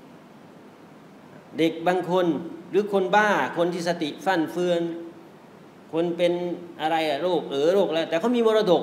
บางคนหรือคนบ้าคนที่สติฟั่นเฟือนคนเป็นอะไรโรคอะไรแต่เขามีมรดก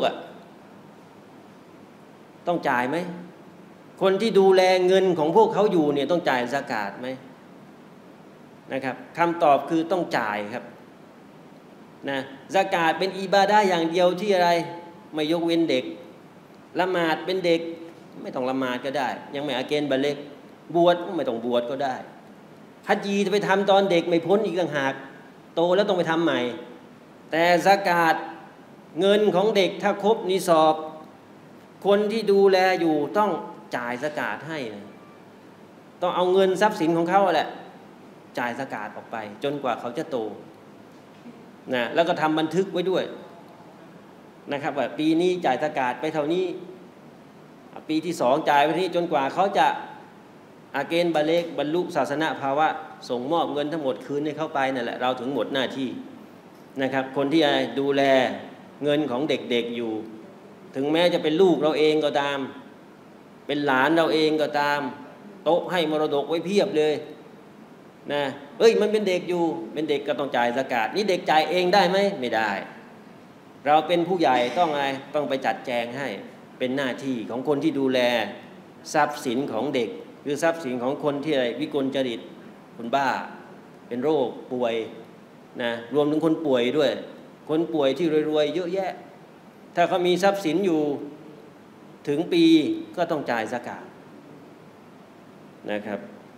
ต้องจ่ายไหมคนที่ดูแลเงินของพวกเขาอยู่เนี่ยต้องจ่ายซะกาตไหมนะครับคำตอบคือต้องจ่ายครับนะซะกาตเป็นอิบาดะห์อย่างเดียวที่อะไรไม่ยกเว้นเด็กละหมาดเป็นเด็กไม่ต้องละหมาดก็ได้ยังไม่อาเกณฑ์บัลเลกบวชไม่ต้องบวชก็ได้ฮัจญีจะไปทำตอนเด็กไม่พ้นอีกต่างหากโตแล้วต้องไปทำใหม่แต่ซะกาตเงินของเด็กถ้าครบนิสอบคนที่ดูแลอยู่ต้องจ่ายซะกาตให้นะต้องเอาเงินทรัพย์สินของเขาแหละจ่ายซะกาตออกไปจนกว่าเขาจะโตนะแล้วก็ทำบันทึกไว้ด้วยนะครับว่าปีนี้จ่ายซะกาตไปเท่านี้ปีที่2จ่ายไปที่จนกว่าเขาจะอาเกณฑ์บาเลกบรรลุศาสนาภาวะส่งมอบเงินทั้งหมดคืนให้เขาไปนั่นแหละเราถึงหมดหน้าที่นะครับคนที่ดูแลเงินของเด็กๆอยู่ถึงแม้จะเป็นลูกเราเองก็ตามเป็นหลานเราเองก็ตามโต๊ะให้มรดกไว้เพียบเลยนะมันเป็นเด็กอยู่เป็นเด็กก็ต้องจ่ายซะกาตนี่เด็กจ่ายเองได้ไหมไม่ได้เราเป็นผู้ใหญ่ต้องต้องไปจัดแจงให้เป็นหน้าที่ของคนที่ดูแลทรัพย์สินของเด็กหรือทรัพย์สินของคนที่วิกลจริตคนบ้าเป็นโรคป่วยนะรวมถึงคนป่วยด้วยคนป่วยที่รวยๆเยอะแยะถ้าเขามีทรัพย์สินอยู่ถึงปีก็ต้องจ่ายซะกาตนะครับ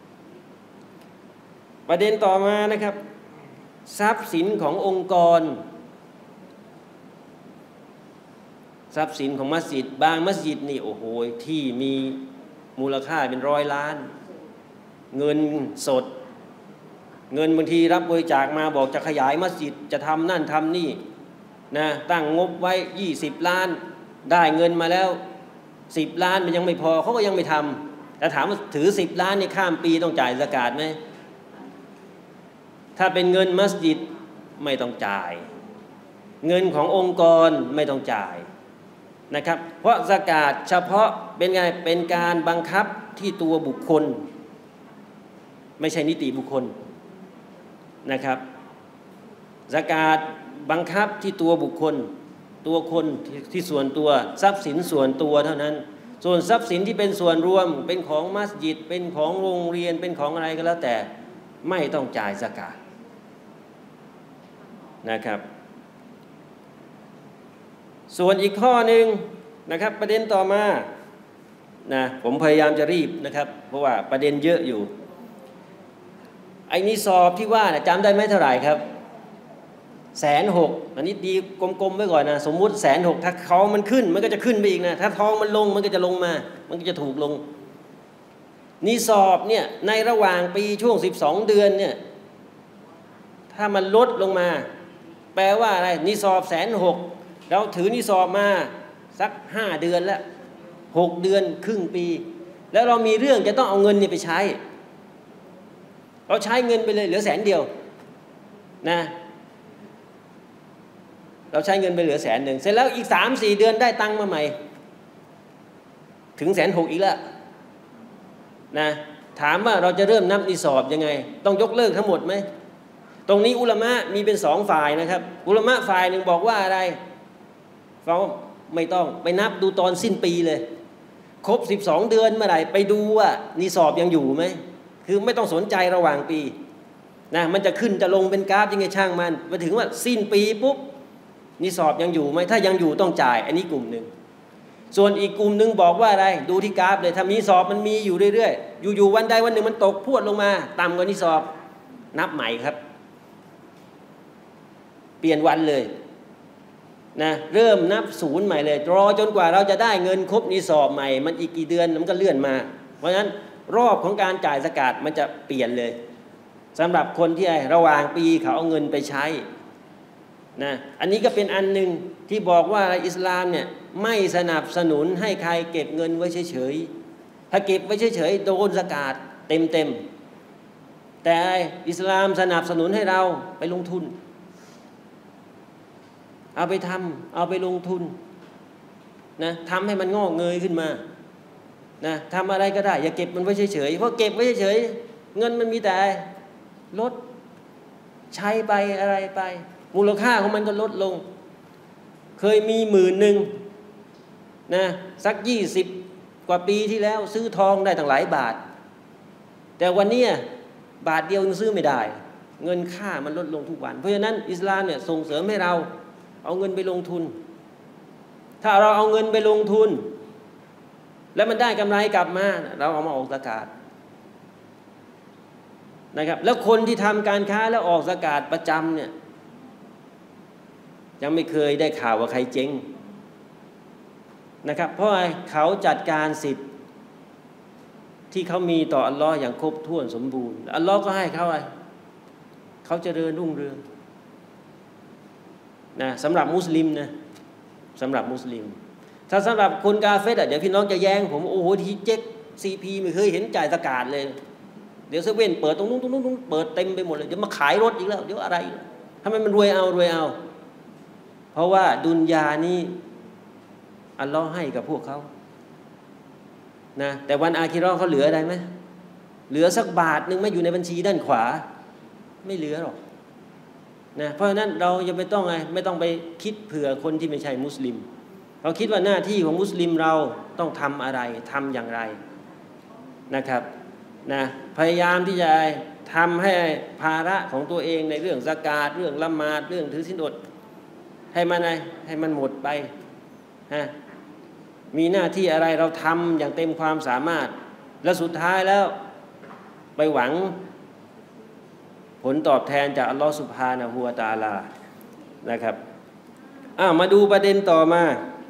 ประเด็นต่อมานะครับทรัพย์สินขององค์กรทรัพย์สินของมัสยิดบางมัสยิดนี่โอ้โหที่มีมูลค่าเป็น100 ล้านเงินสดเงินบางทีรับบริจาคมาบอกจะขยายมัสยิดจะทำนั่นทำนี่นะตั้งงบไว้20 ล้านได้เงินมาแล้ว10 ล้านมันยังไม่พอเขาก็ยังไม่ทำแต่ถามว่าถือ10 ล้านนี่ข้ามปีต้องจ่ายซะกาตไหมถ้าเป็นเงินมัสยิดไม่ต้องจ่ายเงินขององค์กรไม่ต้องจ่ายนะครับเพราะซะกาตเฉพาะเป็นไงเป็นการบังคับที่ตัวบุคคลไม่ใช่นิติบุคคลนะครับซะกาตบังคับที่ตัวบุคคลตัวคนที่ส่วนตัวทรัพย์สินส่วนตัวเท่านั้นส่วนทรัพย์สินที่เป็นส่วนรวมเป็นของมัสยิดเป็นของโรงเรียนเป็นของอะไรก็แล้วแต่ไม่ต้องจ่ายซะกาตนะครับส่วนอีกข้อหนึ่งนะครับประเด็นต่อมานะผมพยายามจะรีบนะครับเพราะว่าประเด็นเยอะอยู่ไอ้นิสอบที่ว่าจำได้ไหมเท่าไหร่ครับ160,000อันนี้ดีกลมๆไว้ก่อนนะสมมุติ160,000ถ้าเขามันขึ้นมันก็จะขึ้นไปอีกนะถ้าทองมันลงมันก็จะลงมามันก็จะถูกลงนิสอบเนี่ยในระหว่างปีช่วง12 เดือนเนี่ยถ้ามันลดลงมาแปลว่าอะไรนิสอบ160,000เราถือนิสอบมาสัก5 เดือนแล้ว6 เดือนครึ่งปีแล้วเรามีเรื่องจะต้องเอาเงินนี่ไปใช้เราใช้เงินไปเลยเหลือ100,000นะเราใช้เงินไปเหลือ100,000เสร็จแล้วอีก3-4 เดือนได้ตังค์มาใหม่ถึง160,000อีกแล้วนะถามว่าเราจะเริ่มนับนิสอบยังไงต้องยกเลิกทั้งหมดไหมตรงนี้อุลามะมีเป็น2 ฝ่ายนะครับอุลามะฝ่ายหนึ่งบอกว่าอะไรเขาไม่ต้องไปนับดูตอนสิ้นปีเลยครบ12 เดือนเมื่อไหร่ไปดูว่านิสอบยังอยู่ไหมคือไม่ต้องสนใจระหว่างปีนะมันจะขึ้นจะลงเป็นกราฟยังไงช่างมันไปถึงว่าสิ้นปีปุ๊บนิสอบยังอยู่ไหมถ้ายังอยู่ต้องจ่ายอันนี้กลุ่มหนึ่งส่วนอีกกลุ่มหนึ่งบอกว่าอะไรดูที่กราฟเลยถ้านิสอบมันมีอยู่เรื่อยๆอยู่ๆวันใดวันหนึ่งมันตกพรวดลงมาต่ำกว่านิสอบนับใหม่ครับเปลี่ยนวันเลยนะเริ่มนับศูนย์ใหม่เลยรอจนกว่าเราจะได้เงินครบนิสอบใหม่มันอีกกี่เดือนมันก็เลื่อนมาเพราะฉะนั้นรอบของการจ่ายซะกาตมันจะเปลี่ยนเลยสำหรับคนที่ระหว่างปีเขาเอาเงินไปใช้นะอันนี้ก็เป็นอันหนึ่งที่บอกว่าอิสลามเนี่ยไม่สนับสนุนให้ใครเก็บเงินไว้เฉยๆถ้าเก็บไว้เฉยๆโดนซะกาตเต็มๆแต่อิสลามสนับสนุนให้เราไปลงทุนเอาไปทำเอาไปลงทุนนะทำให้มันงอกเงยขึ้นมานะทำอะไรก็ได้อย่าเก็บมันไว้เฉยๆเพราะเก็บไว้เฉยๆเงินมันมีแต่ลดใช้ไปอะไรไปมูลค่าของมันก็ลดลงเคยมี10,000นะสัก20 กว่าปีที่แล้วซื้อทองได้ตั้งหลายบาทแต่วันนี้บาทเดียวยังซื้อไม่ได้เงินค่ามันลดลงทุกวันเพราะฉะนั้นอิสลามเนี่ยส่งเสริมให้เราเอาเงินไปลงทุนถ้าเราเอาเงินไปลงทุนแล้วมันได้กำไรกลับมาเราเอามาออกซะกาตนะครับแล้วคนที่ทำการค้าแล้วออกซะกาตประจำเนี่ยยังไม่เคยได้ข่าวว่าใครเจ๊งนะครับเพราะเขาจัดการสิทธิ์ที่เขามีต่ออัลลอฮ์อย่างครบถ้วนสมบูรณ์อัลลอฮ์ก็ให้เขาเขาเจริญรุ่งเรืองนะสำหรับมุสลิมนะสำหรับมุสลิมถ้าสำหรับคนกาเฟรเดี๋ยวพี่น้องจะแย้งผมโอ้โหที่เจ๊กซีพีไม่เคยเห็นจ่ายสกาดเลยเดี๋ยวเซเว่นเปิดตรงนู้นเปิดเต็มไปหมดเลยเดี๋ยวมาขายรถอีกแล้วเดี๋ยวอะไรทำไมมันรวยเอาเพราะว่าดุนยานี้อัลลอฮ์ให้กับพวกเขานะแต่วันอาคิเราะห์เขาเหลืออะไรไหมเหลือสักบาทนึงไม่อยู่ในบัญชีด้านขวาไม่เหลือหรอกนะเพราะฉะนั้นเราอย่าไปต้องไม่ต้องไปคิดเผื่อคนที่ไม่ใช่มุสลิมเราคิดว่าหน้าที่ของมุสลิมเราต้องทำอะไรทำอย่างไรนะครับนะพยายามที่จะทำให้ภาระของตัวเองในเรื่องซะกาตเรื่องละหมาดเรื่องถือศีลอดให้มันหมดไปนะมีหน้าที่อะไรเราทำอย่างเต็มความสามารถและสุดท้ายแล้วไปหวังผลตอบแทนจากอัลลอฮฺซุบฮานะฮูวะตะอาลานะครับมาดูประเด็นต่อมา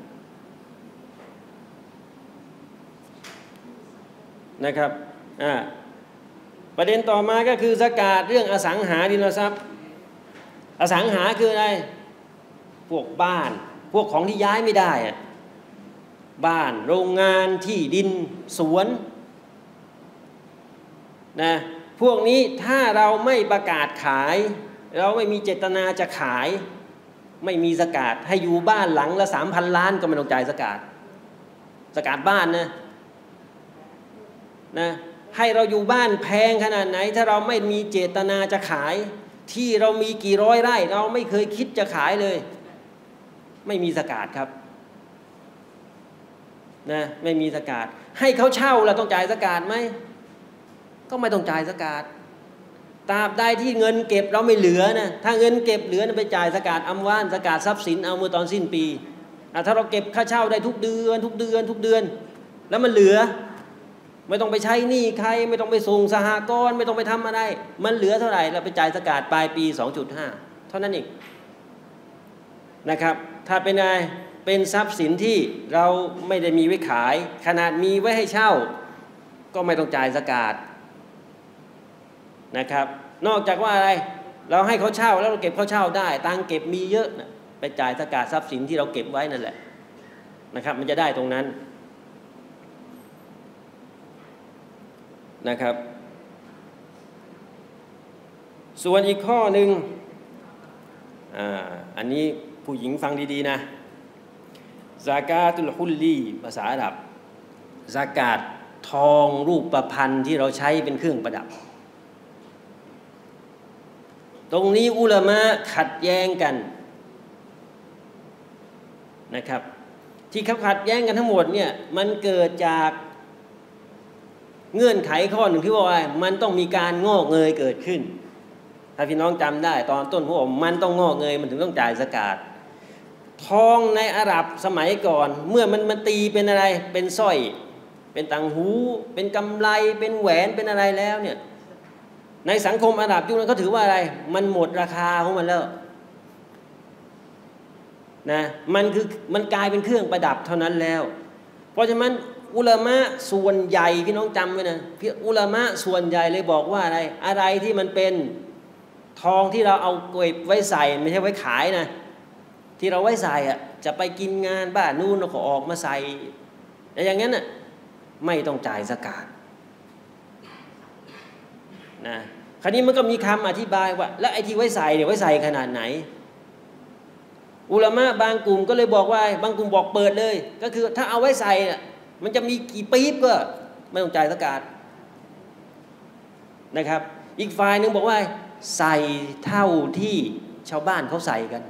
นะครับประเด็นต่อมาก็คือซะกาตเรื่องอสังหาริมทรัพย์อสังหาคืออะไรพวกบ้านพวกของที่ย้ายไม่ได้บ้านโรงงานที่ดินสวนนะพวกนี้ถ้าเราไม่ประกาศขายเราไม่มีเจตนาจะขายไม่มีซะกาตให้อยู่บ้านหลังละ 3,000 ล้านก็ไม่ต้องจ่ายซะกาตบ้านนะให้เราอยู่บ้านแพงขนาดไหนถ้าเราไม่มีเจตนาจะขายที่เรามีกี่ร้อยไร่เราไม่เคยคิดจะขายเลยไม่มีซะกาตครับนะไม่มีซะกาตให้เขาเช่าเราต้องจ่ายซะกาตไหมก็ไม่ต้องจ่ายซะกาตตราบใดที่เงินเก็บเราไม่เหลือนะถ้าเงินเก็บเหลือไปจ่ายซะกาตอัมวาลซะกาตทรัพย์สินเอาเมื่อตอนสิ้นปีถ้าเราเก็บค่าเช่าได้ทุกเดือนแล้วมันเหลือไม่ต้องไปใช้หนี้ใครไม่ต้องไปส่งสหกรณ์ไม่ต้องไปทำอะไรมันเหลือเท่าไหร่เราไปจ่ายซะกาตปลายปี 2.5 เท่านั้นเองนะครับถ้าเป็นอะไรเป็นทรัพย์สินที่เราไม่ได้มีไว้ขายขนาดมีไว้ให้เช่าก็ไม่ต้องจ่ายซะกาตนะครับนอกจากว่าอะไรเราให้เขาเช่าแล้วเราเก็บเขาเช่าได้ตังเก็บมีเยอะนะไปจ่ายซะกาตทรัพย์สินที่เราเก็บไว้นั่นแหละนะครับมันจะได้ตรงนั้นนะครับส่วนอีกข้อหนึ่งอันนี้ผู้หญิงฟังดีๆนะซากาตุลฮุลลีภาษาอาหรับซากาตทองรูปประพันธ์ที่เราใช้เป็นเครื่องประดับตรงนี้อุลามะขัดแย้งกันนะครับที่เขาขัดแย้งกันทั้งหมดเนี่ยมันเกิดจากเงื่อนไขข้อหนึ่งที่ว่ามันต้องมีการงอกเงยเกิดขึ้นถ้าพี่น้องจำได้ตอนต้นผมบอกมันต้องงอกเงยมันถึงต้องจ่ายซะกาตทองในอาหรับสมัยก่อนเมื่อมันตีเป็นอะไรเป็นสร้อยเป็นต่างหูเป็นกำไลเป็นแหวนเป็นอะไรแล้วเนี่ยในสังคมอาหรับยุคนั้นเขาถือว่าอะไรมันหมดราคาของมันแล้วนะมันกลายเป็นเครื่องประดับเท่านั้นแล้วเพราะฉะนั้นอุลามะส่วนใหญ่พี่น้องจำไว้นะอุลามะส่วนใหญ่เลยบอกว่าอะไรที่มันเป็นทองที่เราเอาเก็บไว้ใส่ไม่ใช่ไว้ขายนะที่เราไว้ใส่จะไปกินงานบ้านนู่นเราก็ออกมาใส่อย่างนั้นไม่ต้องจ่ายซะกาตนะคราวนี้มันก็มีคำอธิบายว่าแล้วไอ้ที่ไว้ใส่เนี่ยไว้ใส่ขนาดไหนอุลามะบางกลุ่มก็เลยบอกว่าบางกลุ่มบอกเปิดเลยก็คือถ้าเอาไว้ใส่มันจะมีกี่ปี๊บก็ไม่ต้องจ่ายซะกาตนะครับอีกฝ่ายหนึ่งบอกว่าใส่เท่าที่ชาวบ้านเขาใส่กัน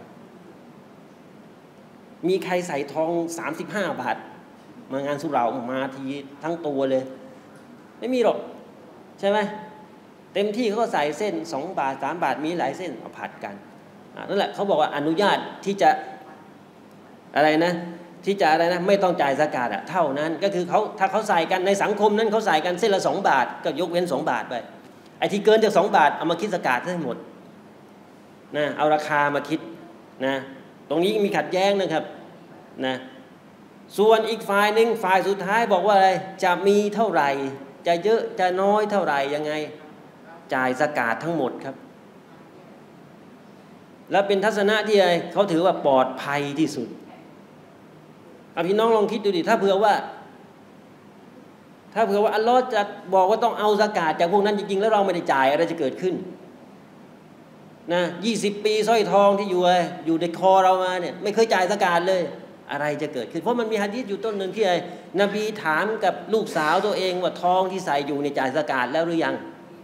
มีใครใส่ทอง35 บาทมางานสุเหร่ามาทีทั้งตัวเลยไม่มีหรอกใช่ไหมเต็มที่เขาก็ใส่เส้น2 บาท3 บาทมีหลายเส้นเอาผัดกันนั่นแหละเขาบอกว่าอนุญาตที่จะอะไรนะที่จะอะไรนะไม่ต้องจ่ายซะกาตเท่านั้นก็คือเขาถ้าเขาใส่กันในสังคมนั้นเขาใส่กันเส้นละ2 บาทก็ยกเว้น2 บาทไปไอ้ที่เกินจาก2 บาทเอามาคิดซะกาตให้หมดนะเอาราคามาคิดนะตรงนี้มีขัดแย้งนะครับนะส่วนอีกฝ่ายหนึ่งฝ่ายสุดท้ายบอกว่าอะไรจะมีเท่าไหร่จะเยอะจะน้อยเท่าไหร่ยังไงจ่ายซะกาตทั้งหมดครับและเป็นทัศนะที่อะไรเขาถือว่าปลอดภัยที่สุดพี่น้องลองคิดดูดิถ้าเผื่อว่าอัลลอฮ์จะบอกว่าต้องเอาซะกาตจากพวกนั้นจริงๆแล้วเราไม่ได้จ่ายอะไรจะเกิดขึ้นนะ20 ปีสร้อยทองที่อยู่ในคอเรามาเนี่ยไม่เคยจ่ายซะกาตเลยอะไรจะเกิดขึ้นเพราะมันมีหะดีษอยู่ต้นหนึ่งที่นบีถามกับลูกสาวตัวเองว่าทองที่ใส่อยู่ในจ่ายซะกาตแล้วหรือยัง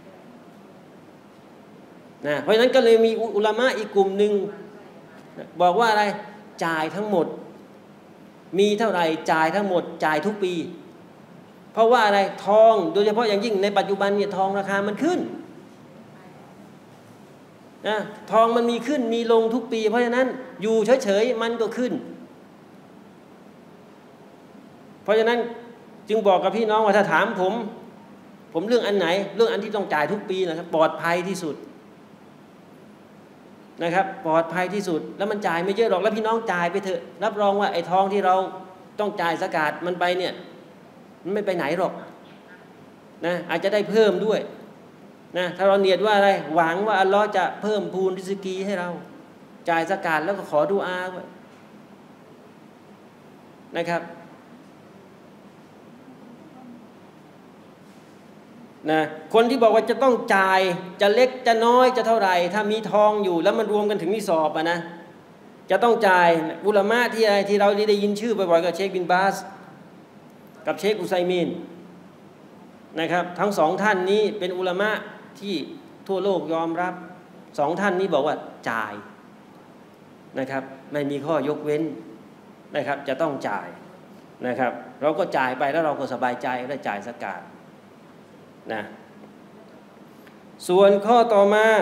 นะเพราะฉะนั้นก็เลยมีอุลามะอีกกลุ่มหนึ่งบอกว่าอะไรจ่ายทั้งหมดมีเท่าไหร่จ่ายทั้งหมดจ่ายทุกปีเพราะว่าอะไรทองโดยเฉพาะอย่างยิ่งในปัจจุบันเนี่ยทองราคามันขึ้นนะทองมันมีขึ้นมีลงทุกปีเพราะฉะนั้นอยู่เฉยๆมันก็ขึ้นเพราะฉะนั้นจึงบอกกับพี่น้องว่าถ้าถามผมเรื่องอันไหนเรื่องอันที่ต้องจ่ายทุกปีนะครับปลอดภัยที่สุดนะครับปลอดภัยที่สุดแล้วมันจ่ายไม่เยอะหรอกแล้วพี่น้องจ่ายไปเถอะรับรองว่าไอ้ทองที่เราต้องจ่ายซะกาตมันไปเนี่ยมันไม่ไปไหนหรอกนะอาจจะได้เพิ่มด้วยนะถ้าเราเนียดว่าอะไรหวังว่าอัลลอฮ์จะเพิ่มพูนริสกีให้เราจ่ายซะกาตแล้วก็ขอดุอาไว้นะครับนะคนที่บอกว่าจะต้องจ่ายจะเล็กจะน้อยจะเท่าไหร่ถ้ามีทองอยู่แล้วมันรวมกันถึงนิสอบนะจะต้องจ่ายอุลามะที่เราได้ยินชื่อบ่อยๆกับเชคบินบาสกับเชคอุไซมีนนะครับทั้งสองท่านนี้เป็นอุลามะที่ทั่วโลกยอมรับสองท่านนี้บอกว่าจ่ายนะครับไม่มีข้อยกเว้นนะครับจะต้องจ่ายนะครับเราก็จ่ายไปแล้วเราก็สบายใจได้จ่ายซะกาตนะส่วนข้อต่อมา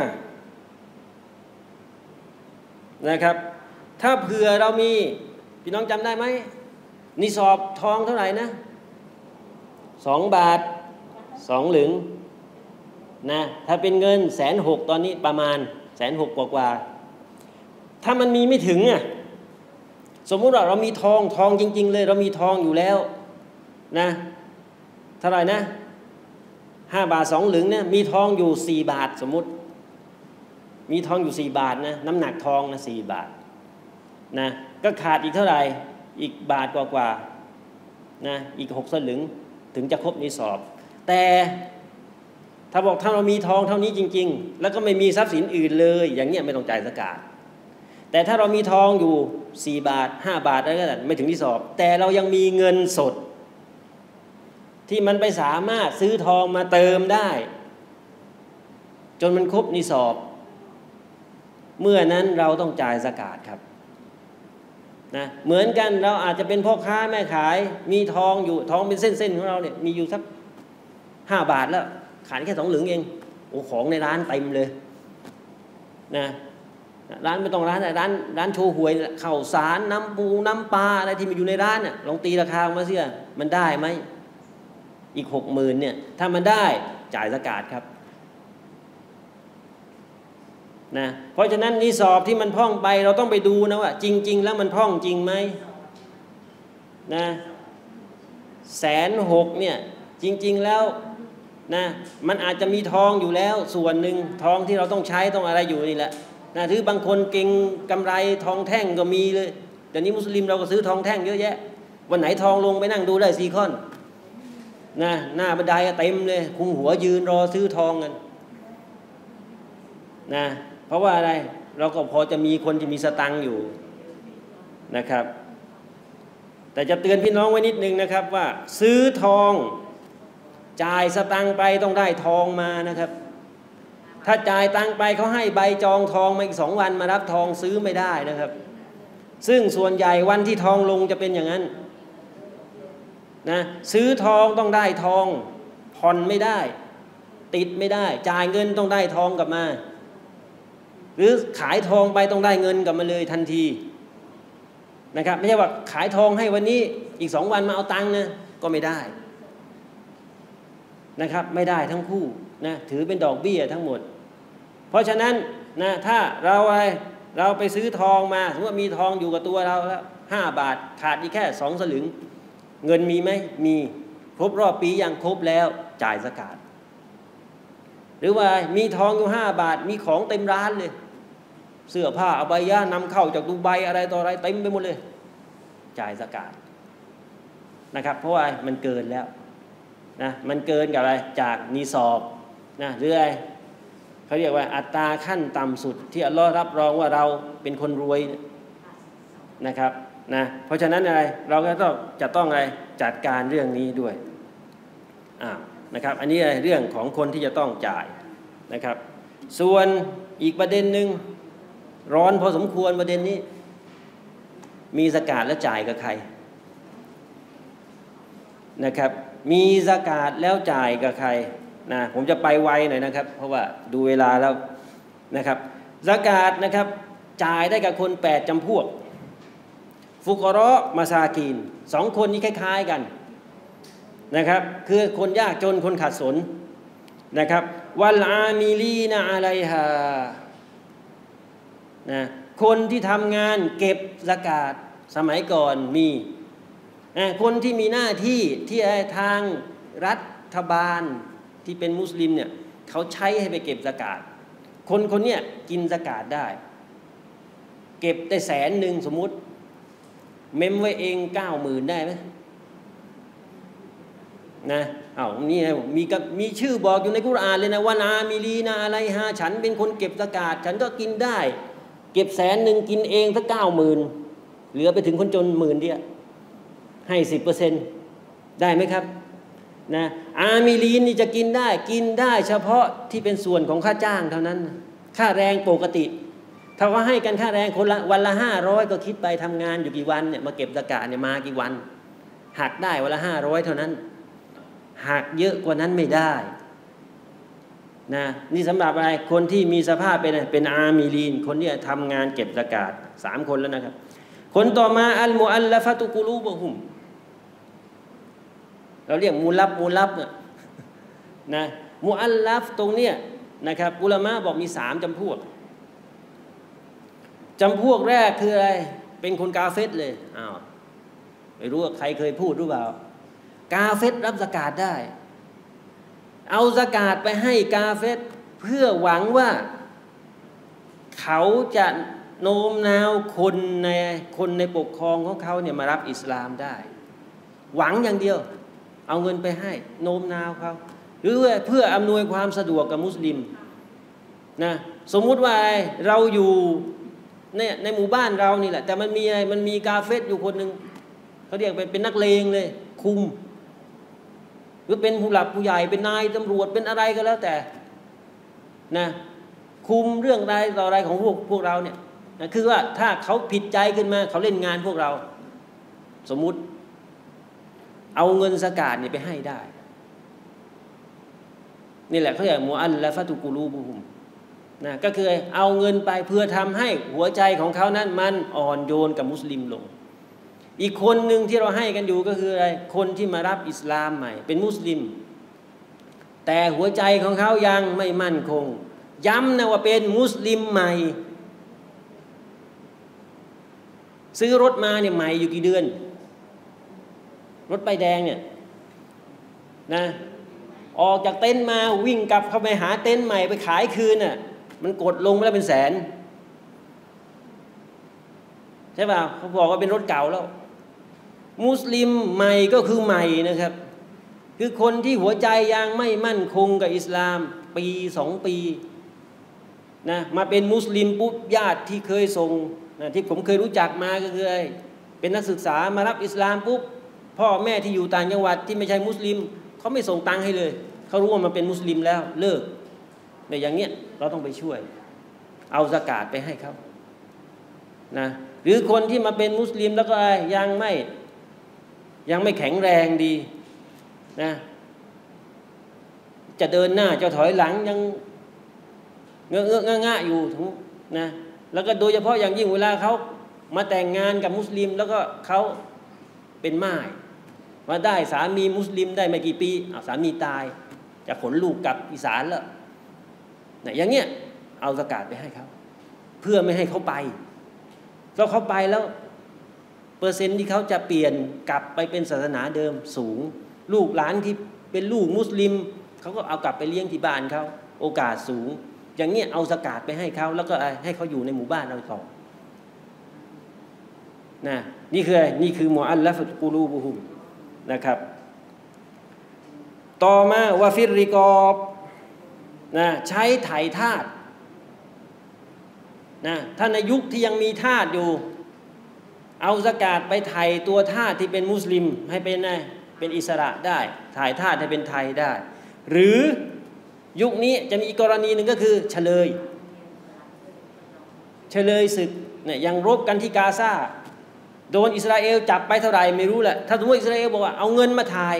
นะครับถ้าเผื่อเรามีพี่น้องจำได้ไหมนิสอบทองเท่าไหร่นะ2 บาท 2 หลึงนะถ้าเป็นเงิน160,000ตอนนี้ประมาณ160,000กว่าถ้ามันมีไม่ถึงอ่ะสมมุติว่าเรามีทองจริงๆเลยเรามีทองอยู่แล้วนะเท่าไหร่นะ5 บาท 2 หลึงเนี่ยมีทองอยู่4 บาทสมมุติมีทองอยู่4 บาทนะน้ำหนักทองนะ4 บาทนะก็ขาดอีกเท่าไหร่อีกบาทกว่านะอีก6 สลึงถึงจะครบนิสอบแต่ถ้าบอกถ้าเรามีทองเท่านี้จริงๆแล้วก็ไม่มีทรัพย์สินอื่นเลยอย่างเงี้ยไม่ต้องจ่ายซะกาตแต่ถ้าเรามีทองอยู่4 บาท 5 บาทอะไรก็ได้ไม่ถึงนิสอบแต่เรายังมีเงินสดที่มันไปสามารถซื้อทองมาเติมได้จนมันครบนิสอบเมื่อนั้นเราต้องจ่ายซะกาตครับนะเหมือนกันเราอาจจะเป็นพ่อค้าแม่ขายมีทองอยู่ทองเป็นเส้นๆของเราเนี่ยมีอยู่สัก5 บาทแล้วขายแค่2 หลึงเองโอ้ของในร้านเต็มเลยนะร้านไม่ต้องร้านร้านโชว์หวยข้าวสารน้ำปูน้ำปลาอะไรที่มันอยู่ในร้านน่ะลองตีราคามาเสียมันได้ไหมอีก 60,000เนี่ยถ้ามันได้จ่ายซะกาตครับนะเพราะฉะนั้นนิสอบที่มันพร่องไปเราต้องไปดูนะว่าจริงๆแล้วมันพร่องจริงไหมนะ160,000เนี่ยจริงๆแล้วนะมันอาจจะมีทองอยู่แล้วส่วนหนึ่งทองที่เราต้องใช้ต้องอะไรอยู่นี่แหละนะถือบางคนเก่งกำไรทองแท่งก็มีเลยเดี๋ยวนี้มุสลิมเราก็ซื้อทองแท่งเยอะแยะวันไหนทองลงไปนั่งดูได้4 ค่อนนะหน้าบันไดเต็มเลยคุมหัวยืนรอซื้อทองกันนะเพราะว่าอะไรเราก็พอจะมีคนที่มีสตังค์อยู่นะครับแต่จะเตือนพี่น้องไว้นิดนึงนะครับว่าซื้อทองจ่ายสตังค์ไปต้องได้ทองมานะครับถ้าจ่ายตังค์ไปเขาให้ใบจองทองมาอีก2 วันมารับทองซื้อไม่ได้นะครับซึ่งส่วนใหญ่วันที่ทองลงจะเป็นอย่างนั้นนะซื้อทองต้องได้ทองผ่อนไม่ได้ติดไม่ได้จ่ายเงินต้องได้ทองกลับมาหรือขายทองไปต้องได้เงินกลับมาเลยทันทีนะครับไม่ใช่ว่าขายทองให้วันนี้อีก2 วันมาเอาตังค์นะก็ไม่ได้นะครับไม่ได้ทั้งคู่นะถือเป็นดอกเบี้ยทั้งหมดเพราะฉะนั้นนะถ้าเราเราไปซื้อทองมาสมมติว่ามีทองอยู่กับตัวเราแล้ว5 บาทขาดอีกแค่2 สลึงเงินมีไหมมีครบรอบปียังครบแล้วจ่ายซะกาตหรือว่ามีทองอยู่5 บาทมีของเต็มร้านเลยเสื้อผ้าอบายะนำเข้าจากดูไบอะไรต่ออะไรเต็มไปหมดเลยจ่ายซะกาตนะครับเพราะว่ามันเกินแล้วนะมันเกินกับอะไรจากนิซอบนะหรืออะไรเขาเรียกว่าอัตราขั้นต่ำสุดที่อัลลอฮ์รับรองว่าเราเป็นคนรวยนะครับนะเพราะฉะนั้นอะไรเราก็จะต้องอะไรจัดการเรื่องนี้ด้วยนะครับอันนี้เรื่องของคนที่จะต้องจ่ายนะครับส่วนอีกประเด็นหนึ่งร้อนพอสมควรประเด็นนี้มีซะกาตแล้วจ่ายกับใครนะครับมีซะกาตแล้วจ่ายกับใครนะผมจะไปไวหน่อยนะครับเพราะว่าดูเวลาแล้วนะครับซะกาตนะครับจ่ายได้กับคน8 จำพวกฟุกเราะห์มาซากีน2 คนนี้คล้ายๆกันนะครับคือคนยากจนคนขัดสนนะครับวัลอามิลีนะอะลัยฮานะคนที่ทำงานเก็บซะกาตสมัยก่อนมีคนที่มีหน้าที่ที่ทางรัฐบาลที่เป็นมุสลิมเนี่ยเขาใช้ให้ไปเก็บซะกาตคนเนี้ยกินซะกาตได้เก็บได้100,000สมมุติเมมไว้เอง 90,000 ได้ไหมนะนี่นะมีชื่อบอกอยู่ในกุรอานเลยนะว่านามิลีนะอะไรฮะฉันเป็นคนเก็บซะกาตฉันก็กินได้เก็บ100,000กินเองสัก 90,000เหลือไปถึงคนจน10,000เดียวให้ 10% ได้ไหมครับนะอามิลีนนี่จะกินได้เฉพาะที่เป็นส่วนของค่าจ้างเท่านั้นค่าแรงปกติถ้าว่าให้กันค่าแรงคนละวันละ500ก็คิดไปทำงานอยู่กี่วันเนี่ยมาเก็บซะกาตเนี่ยมากี่วันหักได้วันละ500เท่านั้นหักเยอะกว่านั้นไม่ได้นะนี่สำหรับอะไรคนที่มีสภาพเป็นอามิลีนคนที่ทำงานเก็บซะกาต3 คนแล้วนะครับคนต่อมาอัลมุอัลลฟะตุกุลูบุฮุมเราเรียกมูลับนะมูอัลลัฟตรงเนี้ยนะครับอุลามะบอกมี3 จำพวกแรกคืออะไรเป็นคนกาเฟรเลยไม่รู้ว่าใครเคยพูดหรือเปล่ากาเฟรรับซะกาตได้เอาซะกาตไปให้กาเฟรเพื่อหวังว่าเขาจะโน้มน้าวคนในปกครองของเขาเนี่ยมารับอิสลามได้หวังอย่างเดียวเอาเงินไปให้โน้มน้าวเขาหรือเพื่ออำนวยความสะดวกกับมุสลิมนะสมมุติว่าเราอยู่เนี่ยในหมู่บ้านเรานี่แหละแต่มันมีกาเฟรอยู่คนหนึ่งเขาเรียกเป็นนักเลงเลยคุมหรือเป็นผู้หลักผู้ใหญ่เป็นนายตำรวจเป็นอะไรก็แล้วแต่นะคุมเรื่องใดต่ออะไรของพวกเราเนี่ยนะคือว่าถ้าเขาผิดใจขึ้นมาเขาเล่นงานพวกเราสมมุติเอาเงินซะกาตเนี่ยไปให้ได้นี่แหละเขาเรียกมุอัลละฟะตุกุลูบุฮุมนะก็คือเอาเงินไปเพื่อทำให้หัวใจของเขานั้นมันอ่อนโยนกับมุสลิมลงอีกคนหนึ่งที่เราให้กันอยู่ก็คืออะไรคนที่มารับอิสลามใหม่เป็นมุสลิมแต่หัวใจของเขายังไม่มั่นคงย้ำนะว่าเป็นมุสลิมใหม่ซื้อรถมาเนี่ยใหม่อยู่กี่เดือนรถป้ายแดงเนี่ยนะออกจากเต็นท์มาวิ่งกลับเข้าไปหาเต็นท์ใหม่ไปขายคืนน่ะมันกดลงไปแล้วเป็น100,000ใช่ป่ะเขาบอกว่าเป็นรถเก่าแล้วมุสลิมใหม่ก็คือใหม่นะครับคือคนที่หัวใจยังไม่มั่นคงกับอิสลามปี2 ปีนะมาเป็นมุสลิมปุ๊บญาติที่เคยส่งนะที่ผมเคยรู้จักมาก็คือเป็นนักศึกษามารับอิสลามปุ๊บพ่อแม่ที่อยู่ต่างจังหวัดที่ไม่ใช่มุสลิมเขาไม่ส่งตังค์ให้เลยเขารู้ว่ามันเป็นมุสลิมแล้วเลิกในอย่างเงี้ยเราต้องไปช่วยเอาซะกาตไปให้เขานะหรือคนที่มาเป็นมุสลิมแล้วก็ยังไม่แข็งแรงดีนะจะเดินหน้าจะถอยหลังยังเงอะง่าอยู่นะแล้วก็โดยเฉพาะอย่างยิ่งเวลาเขามาแต่งงานกับมุสลิมแล้วก็เขาเป็นม่ายมาได้สามีมุสลิมได้ไม่กี่ปีสามีตายจะขนลูกกลับอีสานแล้วนะอย่างเงี้ยเอาซะกาตไปให้เขาเพื่อไม่ให้เขาไปแล้วเขาไปแล้วเปอร์เซ็นต์ที่เขาจะเปลี่ยนกลับไปเป็นศาสนาเดิมสูงลูกหลานที่เป็นลูกมุสลิมเขาก็เอากลับไปเลี้ยงที่บ้านเขาโอกาสสูงอย่างเงี้ยเอาซะกาตไปให้เขาแล้วก็ให้เขาอยู่ในหมู่บ้านเราต่อนะนี่คือมุอัลลัฟกุลูบุฮุมนะครับต่อมาวาฟิริกอบนะใช้ไถ่ทาสนะถ้าในยุคที่ยังมีทาสอยู่เอาซะกาตไปไถ่ตัวทาสที่เป็นมุสลิมให้เป็นอิสระได้ถ่ายทาสให้เป็นไทยได้หรือยุคนี้จะมีอีกกรณีหนึ่งก็คือเฉลยศึกเนี่ยยังรบกันที่กาซาโดนอิสราเอลจับไปเท่าไหร่ไม่รู้แหละถ้าสมมติอิสราเอลบอกว่าเอาเงินมาถ่าย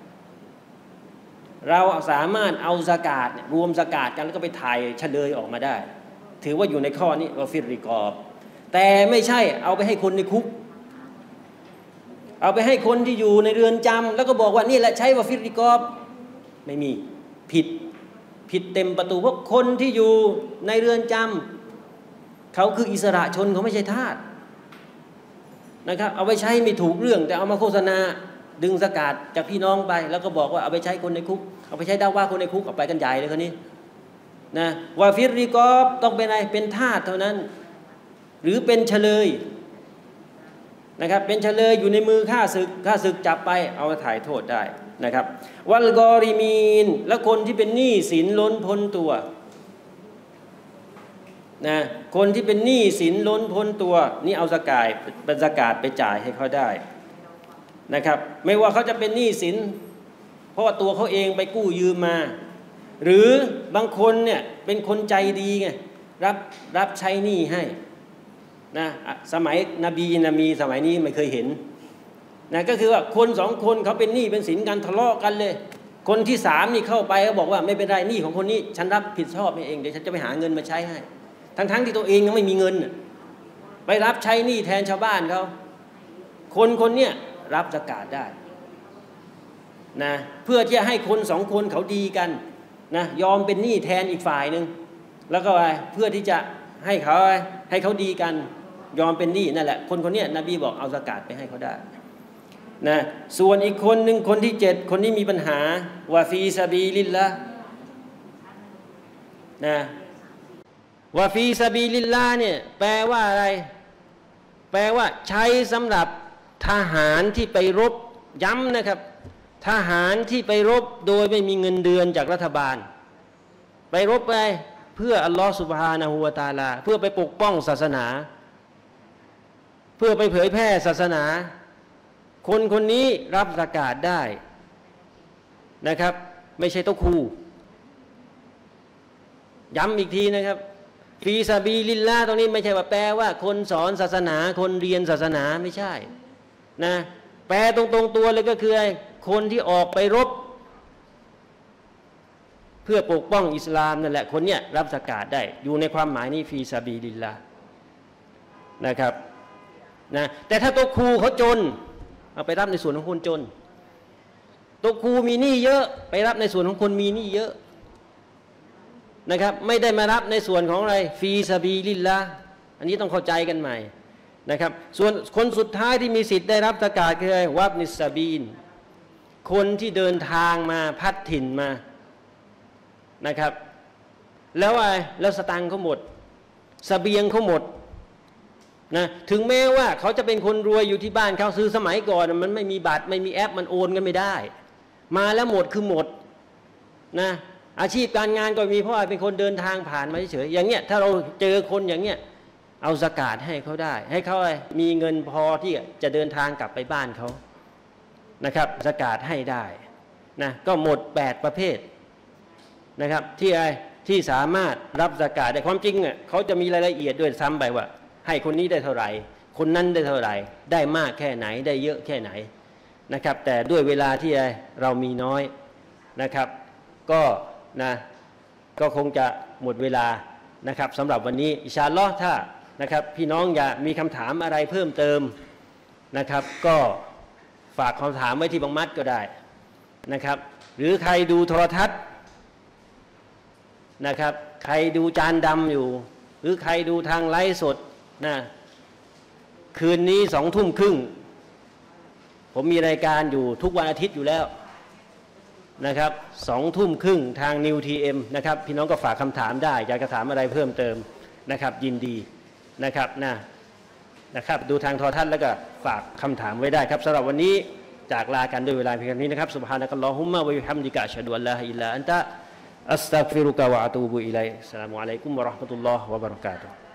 เราสามารถเอาซะกาตรวมซะกาตกันแล้วก็ไปถ่ายเฉลยออกมาได้ถือว่าอยู่ในข้อนี้วาฟิริกอบแต่ไม่ใช่เอาไปให้คนในคุกเอาไปให้คนที่อยู่ในเรือนจำแล้วก็บอกว่านี่แหละใช้วาฟิริกอบไม่มีผิดเต็มประตูเพราะคนที่อยู่ในเรือนจำเขาคืออิสระชนเขาไม่ใช่ทาสนะครับเอาไปใช้ไม่ถูกเรื่องแต่เอามาโฆษณาดึงซะกาตจากพี่น้องไปแล้วก็บอกว่าเอาไปใช้คนในคุกเอาไปใช้ดาว่าคนในคุกออกไปกันใหญ่เลยคนนี้นะวาฟิริกอบต้องเป็นอะไรเป็นทาสเท่านั้นหรือเป็นเฉลยนะครับเป็นเฉลยอยู่ในมือข้าศึกจับไปเอามาถ่ายโทษได้นะครับวัลกอริมีนและคนที่เป็นหนี้สินล้นพ้นตัวนะคนที่เป็นหนี้สินล้นพ้นตัวนี่เอาซะกาตเป็นซะกาตไปจ่ายให้เขาได้นะครับไม่ว่าเขาจะเป็นหนี้สินเพราะว่าตัวเขาเองไปกู้ยืมมาหรือบางคนเนี่ยเป็นคนใจดีไงรับใช้หนี้ให้นะสมัยนบีมีสมัยนี้ไม่เคยเห็นนะก็คือว่าคนสองคนเขาเป็นหนี้เป็นสินกันทะเลาะกันเลยคนที่สามนี่เข้าไปก็บอกว่าไม่เป็นไรหนี้ของคนนี้ฉันรับผิดชอบเองเดี๋ยวฉันจะไปหาเงินมาใช้ให้ทั้งที่ตัวเองยังไม่มีเงินไปรับใช้หนี้แทนชาวบ้านเขาคนเนี้ยรับซะกาตได้นะเพื่อที่จะให้คนสองคนเขาดีกันนะยอมเป็นหนี้แทนอีกฝ่ายหนึ่งแล้วก็เพื่อที่จะให้เขาดีกันยอมเป็นหนี้นั่นแหละคนเนี้ยนบีบอกเอาซะกาตไปให้เขาได้นะส่วนอีกคนหนึ่งคนที่7คนนี้มีปัญหาวะฟีซะบีลิลละนะวะฟีซะบีลิลละเนี่ยแปลว่าอะไรแปลว่าใช้สำหรับทหารที่ไปรบย้ำนะครับทหารที่ไปรบโดยไม่มีเงินเดือนจากรัฐบาลไปรบไปเพื่ออัลลอฮฺซุบฮานะฮูวะตะอาลาเพื่อไปปกป้องศาสนาเพื่อไปเผยแพร่ศาสนาคนนี้รับซะกาตได้นะครับไม่ใช่โต๊ะครูย้ำอีกทีนะครับฟีซาบีลิลลาห์ตรงนี้ไม่ใช่ว่าแปลว่าคนสอนศาสนาคนเรียนศาสนาไม่ใช่นะแปลตรงตัวเลยก็คือคนที่ออกไปรบเพื่อปกป้องอิสลามนั่นแหละคนเนี้ยรับซะกาตได้อยู่ในความหมายนี้ฟีซาบีลิลลาห์นะครับนะแต่ถ้าตัวครูเขาจนเอาไปรับในส่วนของคนจนตัวครูมีหนี้เยอะไปรับในส่วนของคนมีหนี้เยอะนะครับไม่ได้มารับในส่วนของอะไรฟีซาบีลิลลาห์อันนี้ต้องเข้าใจกันใหม่นะครับส่วนคนสุดท้ายที่มีสิทธิ์ได้รับซะกาตคือวับนิสซาบีนคนที่เดินทางมาพัดถิ่นมานะครับแล้วแล้วสตังค์เขาหมดเสบียงเขาหมดนะถึงแม้ว่าเขาจะเป็นคนรวยอยู่ที่บ้านเขาซื้อสมัยก่อนมันไม่มีบัตรไม่มีแอปมันโอนกันไม่ได้มาแล้วหมดคือหมดนะอาชีพการงานก็มีเพราะว่าเป็นคนเดินทางผ่านมาเฉยๆอย่างเงี้ยถ้าเราเจอคนอย่างเงี้ยเอาซะกาตให้เขาได้ให้เขามีเงินพอที่จะเดินทางกลับไปบ้านเขานะครับซะกาตให้ได้นะก็หมด8ประเภทนะครับที่สามารถรับซะกาตได้ความจริงอ่ะเขาจะมีรายละเอียดด้วยซ้ำไปว่าให้คนนี้ได้เท่าไหร่คนนั้นได้เท่าไหร่ได้มากแค่ไหนได้เยอะแค่ไหนนะครับแต่ด้วยเวลาที่เรามีน้อยนะครับก็คงจะหมดเวลานะครับสำหรับวันนี้อินชาอัลลอฮ์ถ้านะครับพี่น้องอยากมีคำถามอะไรเพิ่มเติมนะครับก็ฝากคำถามไว้ที่บังมัดก็ได้นะครับหรือใครดูโทรทัศน์นะครับใครดูจานดำอยู่หรือใครดูทางไลฟ์สดนะคืนนี้20:30ผมมีรายการอยู่ทุกวันอาทิตย์อยู่แล้วนะครับ20:30ทาง New TM นะครับพี่น้องก็ฝากคำถามได้อยากจะถามอะไรเพิ่มเติมนะครับยินดีนะครับนะครับดูทางโทรทัศน์แล้วก็ฝากคำถามไว้ได้ครับสำหรับวันนี้จากลากันด้วยเวลาเพียงนี้นะครับซุบฮานะกัลลอฮุมมะวะบิฮัมดิกะอัชฮะดุอัลลาอิลลาอันตะอัสตัฆฟิรุกะวะอะตูบุอิลัยฮิสสลามุอะลัยกุมวะเราะห์มะตุลลอฮ์วะบะเราะกาตุฮ์